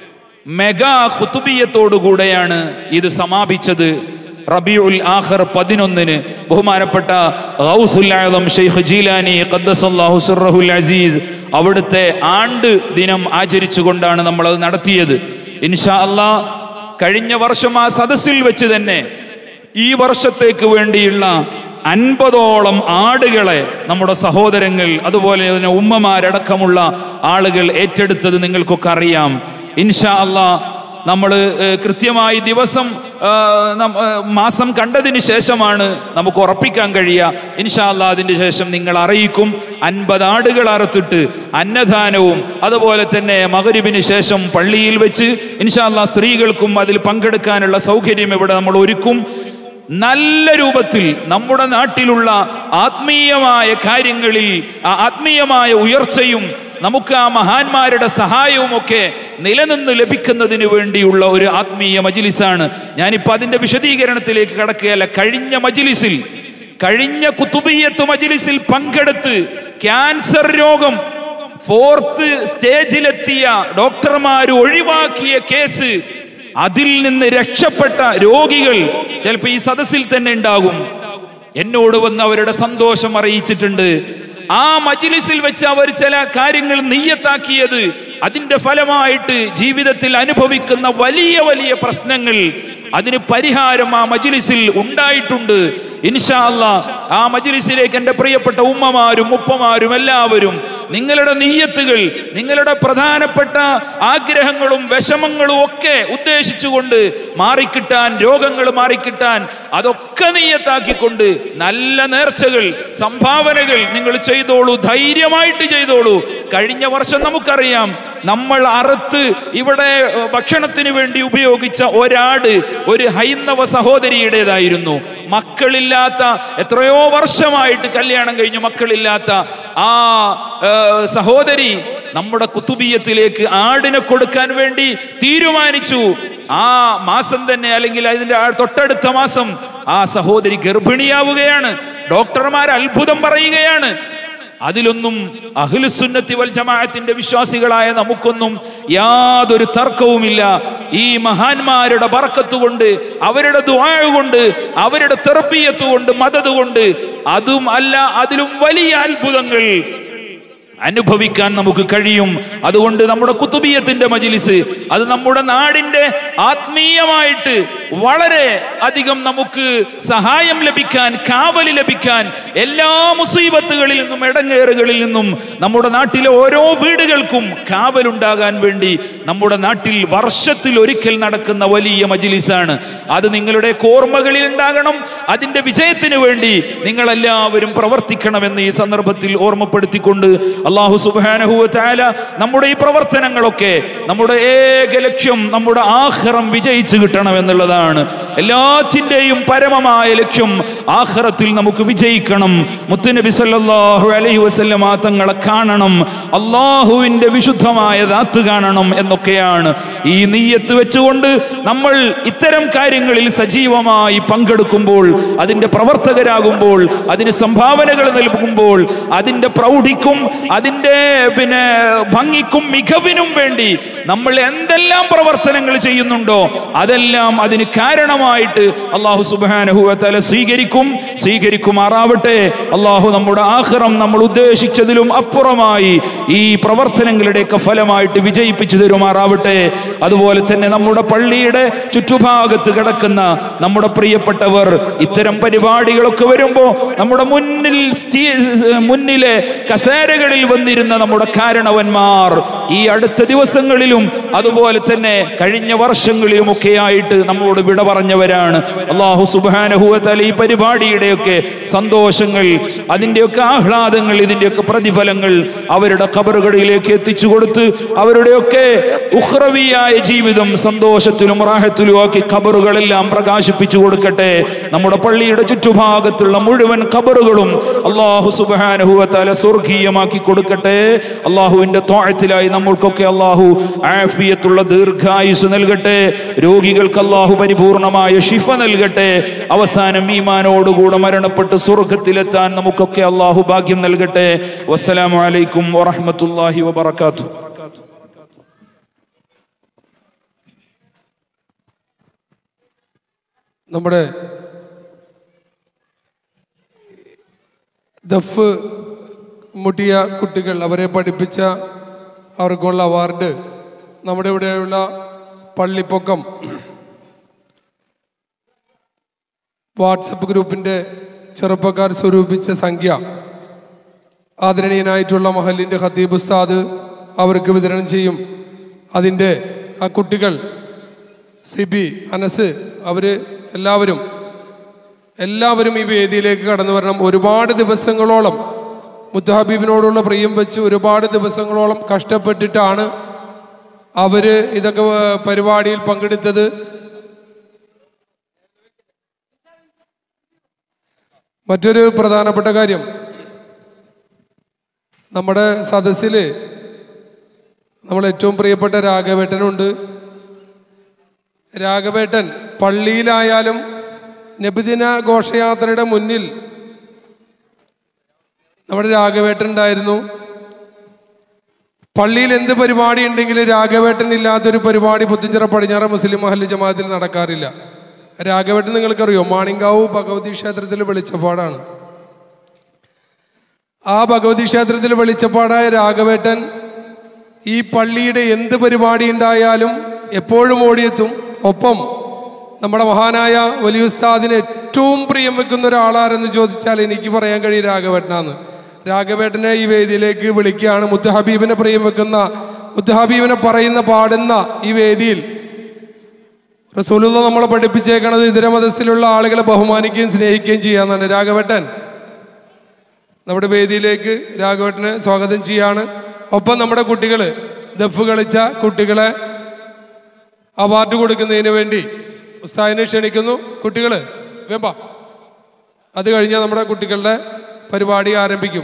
മെഗാ ഖുതുബിയത്തോടു കൂടെയാണ് ഇത് സമാപിച്ചത്. റബീഉൽ ആഖിർ പതിനൊന്നിന് ബഹുമാനപ്പെട്ട ഗൗസുൽ ആദം ശൈഖ് ജീലാനി ഖദ്ദസല്ലാഹു സിർറഹുൽ അസീസ് അവിടുത്തെ ആണ്ട് ദിനം ആചരിച്ചുകൊണ്ടാണ് നമ്മൾ അത് നടത്തിയത്. ഇൻഷാ അല്ലാഹ് കഴിഞ്ഞ വർഷം ആ സദസ്സിൽ വെച്ച് തന്നെ ഈ വർഷത്തേക്ക് വേണ്ടിയുള്ള അൻപതോളം ആടുകളെ നമ്മുടെ സഹോദരങ്ങൾ, അതുപോലെ തന്നെ ഉമ്മമാരടക്കമുള്ള ആളുകൾ ഏറ്റെടുത്തത് നിങ്ങൾക്കൊക്കെ അറിയാം. ഇൻഷാ അല്ലാഹ് നമ്മൾ കൃത്യമായി ദിവസം മാസം കണ്ടതിന് ശേഷമാണ് നമുക്ക് ഉറപ്പിക്കാൻ കഴിയുക. ഇൻഷാ അല്ലാഹ് അതിന് ശേഷം നിങ്ങൾ അറിയിക്കും. അൻപത് ആടുകൾ അറുത്തിട്ട് അന്നദാനവും, അതുപോലെ തന്നെ മഗ്രിബിന് ശേഷം പള്ളിയിൽ വെച്ച് ഇൻഷാ അല്ലാഹ് സ്ത്രീകൾക്കും അതിൽ പങ്കെടുക്കാനുള്ള സൗകര്യം ഇവിടെ നമ്മൾ ഒരുക്കും. നല്ല രൂപത്തിൽ നമ്മുടെ നാട്ടിലുള്ള ആത്മീയമായ കാര്യങ്ങളിൽ ആത്മീയമായ ഉയർച്ചയും നമുക്ക് ആ മഹാന്മാരുടെ സഹായവും ഒക്കെ നിലനിന്ന് ലഭിക്കുന്നതിന് വേണ്ടിയുള്ള ഒരു ആത്മീയ മജ്ലിസാണ്. ഞാനിപ്പോ അതിന്റെ വിശദീകരണത്തിലേക്ക് കടക്കുകയല്ല. കഴിഞ്ഞ മജ്ലിസിൽ, കഴിഞ്ഞ ഖുതുബിയ്യത്ത് മജ്ലിസിൽ പങ്കെടുത്ത് ക്യാൻസർ രോഗം ഫോർത്ത് സ്റ്റേജിലെത്തിയ ഡോക്ടർമാർ ഒഴിവാക്കിയ കേസ്, അതിൽ നിന്ന് രക്ഷപ്പെട്ട രോഗികൾ ചിലപ്പോൾ ഈ സദസ്സിൽ തന്നെ ഉണ്ടാകും. എന്നോട് വന്ന് അവരുടെ സന്തോഷം അറിയിച്ചിട്ടുണ്ട്. ആ മജ്ലിസിൽ വെച്ച് അവർ ചില കാര്യങ്ങൾ നിയ്യത്താക്കിയത്, അതിന്റെ ഫലമായിട്ട് ജീവിതത്തിൽ അനുഭവിക്കുന്ന വലിയ വലിയ പ്രശ്നങ്ങൾ, അതിന് പരിഹാരം ആ മജ്ലിസിൽ ഉണ്ടായിട്ടുണ്ട്. ഇൻഷാ അല്ലാഹ് ആ മജ്ലിസിലേക്ക് എൻ്റെ പ്രിയപ്പെട്ട ഉമ്മമാരും ഉപ്പമാരും എല്ലാവരും നിങ്ങളുടെ നിയ്യത്തുകൾ, നിങ്ങളുടെ പ്രധാനപ്പെട്ട ആഗ്രഹങ്ങളും വിഷമങ്ങളും ഒക്കെ ഉദ്ദേശിച്ചുകൊണ്ട് മാറിക്കിട്ടാൻ, രോഗങ്ങൾ മാറിക്കിട്ടാൻ അതൊക്കെ നിയ്യത്താക്കിക്കൊണ്ട് നല്ല നേർച്ചകൾ, സംഭാവനകൾ നിങ്ങൾ ചെയ്തോളൂ, ധൈര്യമായിട്ട് ചെയ്തോളൂ. കഴിഞ്ഞ വർഷം നമുക്കറിയാം, നമ്മൾ അറുത്ത് ഇവിടെ ഭക്ഷണത്തിന് വേണ്ടി ഉപയോഗിച്ച ഒരാട് ഒരു ഹൈന്ദവ സഹോദരിയുടേതായിരുന്നു. മക്കളില്ലാത്ത, എത്രയോ വർഷമായിട്ട് കല്യാണം കഴിഞ്ഞു മക്കളില്ലാത്ത ആ സഹോദരി നമ്മുടെ ഖുതുബിയ്യത്തിലേക്ക് ആടിനെ കൊടുക്കാൻ വേണ്ടി തീരുമാനിച്ചു. ആ മാസം തന്നെ, അല്ലെങ്കിൽ അതിന്റെ തൊട്ടടുത്ത മാസം ആ സഹോദരി ഗർഭിണിയാവുകയാണ്. ഡോക്ടർമാർ അത്ഭുതം പറയുകയാണ്. അതിലൊന്നും അഹ്ലുസുന്നത്തി വൽ ജമാഅത്തിന്റെ വിശ്വാസികളായ നമുക്കൊന്നും യാതൊരു തർക്കവുമില്ല. ഈ മഹാന്മാരുടെ ബർക്കത്ത് കൊണ്ട്, അവരുടെ ദുആ കൊണ്ട്, അവരുടെ തർബിയത്ത് കൊണ്ട്, മദദ് കൊണ്ട്, അതും അല്ല അതിലും വലിയ അത്ഭുതങ്ങൾ അനുഭവിക്കാൻ നമുക്ക് കഴിയും. അതുകൊണ്ട് നമ്മുടെ ഖുതുബിയ്യത്തിന്റെ മജ്ലിസ് അത് നമ്മുടെ നാടിന്റെ ആത്മീയമായിട്ട് വളരെ അധികം നമുക്ക് സഹായം ലഭിക്കാൻ, കാവല് ലഭിക്കാൻ, എല്ലാ മുസീബത്തുകളിൽ നിന്നും ഇടങ്ങേറുകളിൽ നിന്നും നമ്മുടെ നാട്ടിലെ ഓരോ വീടുകൾക്കും കാവലുണ്ടാകാൻ വേണ്ടി നമ്മുടെ നാട്ടിൽ വർഷത്തിൽ ഒരിക്കൽ നടക്കുന്ന വലിയ മജ്ലിസാണ്. അത് നിങ്ങളുടെ ഓർമ്മകളിൽ ഉണ്ടാകണം. അതിന്റെ വിജയത്തിന് വേണ്ടി നിങ്ങളെല്ലാവരും പ്രവർത്തിക്കണമെന്ന് ഈ സന്ദർഭത്തിൽ ഓർമ്മപ്പെടുത്തിക്കൊണ്ട് അല്ലാഹു സുബ്ഹാനഹു വ തആല നമ്മുടെ ഈ പ്രവർത്തനങ്ങളൊക്കെ, നമ്മുടെ ഏക ലക്ഷ്യം നമ്മുടെ ആഖിറം വിജയിച്ചു കിട്ടണം എന്നുള്ളതാണ്. ലക്ഷ്യങ്ങളാണ്. എല്ലാറ്റിൻ്റെയും പരമമായ ലക്ഷ്യം ആഖിറത്തിൽ നമുക്ക് വിജയിക്കണം, മുത്തുനബി സല്ലല്ലാഹു അലൈഹി വസല്ലമ തങ്ങളെ കാണണം, അള്ളാഹുവിന്റെ വിശുദ്ധമായ ദാത്ത് കാണണം എന്നൊക്കെയാണ്. ഈ നിയ്യത്ത് വെച്ചുകൊണ്ട് നമ്മൾ ഇത്തരം കാര്യങ്ങളിൽ സജീവമായി പങ്കെടുക്കുമ്പോൾ, അതിന്റെ പ്രവർത്തകരാകുമ്പോൾ, അതിന് സംഭാവനകൾ നൽകുമ്പോൾ, അതിന്റെ പ്രൗഢിക്കും അതിന്റെ പിന്നെ ഭംഗിക്കും മികവിനും വേണ്ടി നമ്മൾ എന്തെല്ലാം പ്രവർത്തനങ്ങൾ ചെയ്യുന്നുണ്ടോ അതെല്ലാം അതിന് കാരണമായിട്ട് അല്ലാഹു സുബ്ഹാനഹു വ തആല സ്വീകരിക്കും സ്വീകരിക്കുമാറാവട്ടെ. അല്ലാഹു നമ്മുടെ ആഖിറം നമ്മൾ ഉദ്ദേശിച്ചതിലും അപ്പുറമായി ഈ പ്രവർത്തനങ്ങളുടെയൊക്കെ ഫലമായിട്ട് വിജയിപ്പിച്ചു തരുമാറാവട്ടെ. അതുപോലെ തന്നെ നമ്മുടെ പള്ളിയുടെ ചുറ്റുഭാഗത്ത് കിടക്കുന്ന നമ്മുടെ പ്രിയപ്പെട്ടവർ ഇത്തരം പരിപാടികളൊക്കെ വരുമ്പോ നമ്മുടെ മുന്നിൽ മുന്നിലെ കസേരകളിൽ വന്നിരുന്ന നമ്മുടെ കാരണവന്മാർ ഈ അടുത്ത ദിവസങ്ങളിലും അതുപോലെ തന്നെ കഴിഞ്ഞ വർഷങ്ങളിലുമൊക്കെ ആയിട്ട് നമ്മളോട് വിട പറഞ്ഞവരാണ്. അല്ലാഹു സുബ്ഹാനഹു വ തആല ഈ പരിപാടിയുടെയൊക്കെ സന്തോഷങ്ങൾ, അതിൻ്റെയൊക്കെ ആഹ്ലാദങ്ങൾ, ഇതിൻ്റെയൊക്കെ പ്രതിഫലങ്ങൾ അവരുടെ ഖബറുകളിലേക്ക് എത്തിച്ചു കൊടുത്ത് അവരുടെയൊക്കെ ഉഖ്റവിയായ ജീവിതം സന്തോഷത്തിലും റാഹത്തിലും ആക്കി ഖബറുകളെല്ലാം പ്രകാശിപ്പിച്ചു കൊടുക്കട്ടെ. നമ്മുടെ പള്ളിയുടെ ചുറ്റുഭാഗത്തുള്ള മുഴുവൻ ഖബറുകളും അല്ലാഹു സുബ്ഹാനഹു വ തആല സ്വർഗീയമാക്കി കൊടുക്കട്ടെ. അല്ലാഹുവിന്റെ ത്വഅത്തിലായി നമ്മൾക്കൊക്കെ അല്ലാഹു ആഫിയത്തുള്ള ദീർഘായുസ് നൽകട്ടെ. രോഗികൾക്ക് അല്ലാഹു പരിപൂർണമായ ശിഫ നൽകട്ടെ. അവസാനം ഈമാനോടുകൂടെ മരണപ്പെട്ട് സ്വർഗത്തിലെത്താൻ നമുക്കൊക്കെ അല്ലാഹു ഭാഗ്യം നൽകട്ടെ. വസ്സലാമു അലൈക്കും വറഹ്മത്തുള്ളാഹി വബറകാതുഹു. നമ്മുടെ ദഫ് മുട്ടിയ കുട്ടികൾ, അവരെ പഠിപ്പിച്ച അവർക്കുള്ള അവാർഡ്, നമ്മുടെ ഇവിടെയുള്ള പള്ളിപ്പൊക്കം വാട്സപ്പ് ഗ്രൂപ്പിൻ്റെ ചെറുപ്പക്കാർ സ്വരൂപിച്ച സംഖ്യ ആദരണീയനായിട്ടുള്ള മഹലിൻ്റെ ഖതീബ് ഉസ്താദ് അവർക്ക് വിതരണം ചെയ്യും. അതിൻ്റെ ആ കുട്ടികൾ സിബി, അനസ്, അവർ എല്ലാവരും എല്ലാവരും ഈ വേദിയിലേക്ക് കടന്നു വരണം. ഒരുപാട് ദിവസങ്ങളോളം മുത്തഹബീബിനോടുള്ള പ്രിയം വെച്ച് ഒരുപാട് ദിവസങ്ങളോളം കഷ്ടപ്പെട്ടിട്ടാണ് അവര് ഇതൊക്കെ പരിപാടിയിൽ പങ്കെടുത്തത്. മറ്റൊരു പ്രധാനപ്പെട്ട കാര്യം, നമ്മുടെ സദസ്സിൽ നമ്മൾ ഏറ്റവും പ്രിയപ്പെട്ട രാഘവേട്ടനുണ്ട്. രാഘവേട്ടൻ പള്ളിയിലായാലും നബിദിന ഘോഷയാത്രയുടെ മുന്നിൽ നമ്മുടെ രാഘവേട്ടൻ ഉണ്ടായിരുന്നു. പള്ളിയിൽ എന്ത് പരിപാടി ഉണ്ടെങ്കിലും രാഘവേട്ടൻ ഇല്ലാത്തൊരു പരിപാടി പുത്തഞ്ചിറ പടിഞ്ഞാറ മുസ്ലിം മഹല്ല് ജമാഅത്തിൽ നടക്കാറില്ല. രാഘവേട്ടൻ നിങ്ങൾക്കറിയോ, മാണിങ്കാവ് ഭഗവതി ക്ഷേത്രത്തിൽ വെളിച്ചപ്പാടാണ്. ആ ഭഗവതി ക്ഷേത്രത്തിൽ വെളിച്ചപ്പാടായ രാഘവേട്ടൻ ഈ പള്ളിയുടെ എന്ത് പരിപാടി ഉണ്ടായാലും എപ്പോഴും ഓടിയെത്തും. ഒപ്പം നമ്മുടെ മഹാനായ വലിയ ഉസ്താദിന് ഏറ്റവും പ്രിയം വെക്കുന്ന ഒരാളാരെന്ന് ചോദിച്ചാൽ എനിക്ക് പറയാൻ കഴിയും രാഘവേട്ടനാണ്. രാഘവേട്ടനെ ഈ വേദിയിലേക്ക് വിളിക്കുകയാണ്. മുത്തഹബീബിനെ പ്രിയം വെക്കുന്ന, മുത്തഹബീബിനെ പറയുന്ന പാടുന്ന ഈ വേദിയിൽ റസൂലുള്ള നമ്മളെ പഠിപ്പിച്ചേക്കണത് ഇതര മതസ്ഥിലുള്ള ആളുകളെ ബഹുമാനിക്കുകയും സ്നേഹിക്കുകയും ചെയ്യാന്നാണ്. രാഘവേട്ടൻ നമ്മുടെ വേദിയിലേക്ക് രാഘവേട്ടനെ സ്വാഗതം ചെയ്യാണ്. ഒപ്പം നമ്മുടെ കുട്ടികൾ, ദഫ് കളിച്ച കുട്ടികളെ അവാർഡ് കൊടുക്കുന്നതിന് വേണ്ടി ഉസ്താദിനെ ക്ഷണിക്കുന്നു. കുട്ടികൾ വേമ്പ, അത് കഴിഞ്ഞാൽ നമ്മുടെ കുട്ടികളുടെ പരിപാടി ആരംഭിക്കും.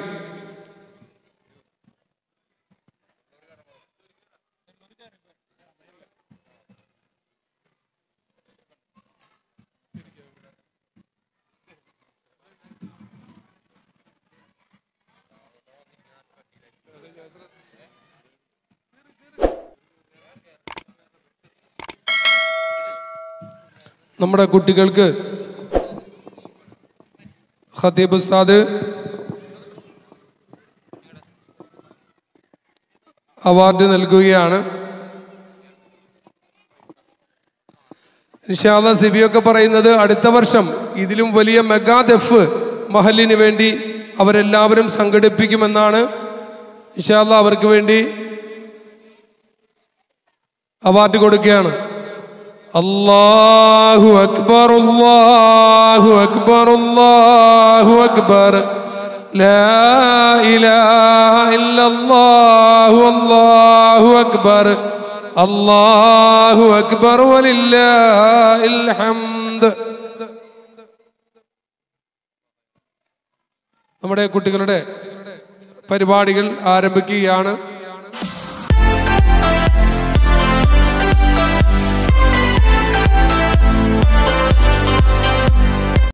നമ്മുടെ കുട്ടികൾക്ക് ഖതീബ് ഉസ്താദ് അവാർഡ് നൽകുകയാണ്. ഇൻഷാ അല്ലാഹ് സിബിയൊക്കെ പറയുന്നത് അടുത്ത വർഷം ഇതിലും വലിയ മെഗാ ദഫ് മഹലിന് വേണ്ടി അവരെല്ലാവരും സംഘടിപ്പിക്കുമെന്നാണ്. ഇൻഷാ അല്ലാഹ് അവർക്ക് വേണ്ടി അവാർഡ് കൊടുക്കുകയാണ്. അല്ലാഹു അക്ബർ, അല്ലാഹു അക്ബർ, അല്ലാഹു അക്ബർ, ലാ ഇലാഹ ഇല്ലല്ലാഹു, അല്ലാഹു അക്ബർ, അല്ലാഹു അക്ബർ വലില്ലാഹിൽ ഹംദ്. നമ്മുടെ കുട്ടികളുടെ പരിപാടികൾ ആരംഭിക്കുകയാണ്.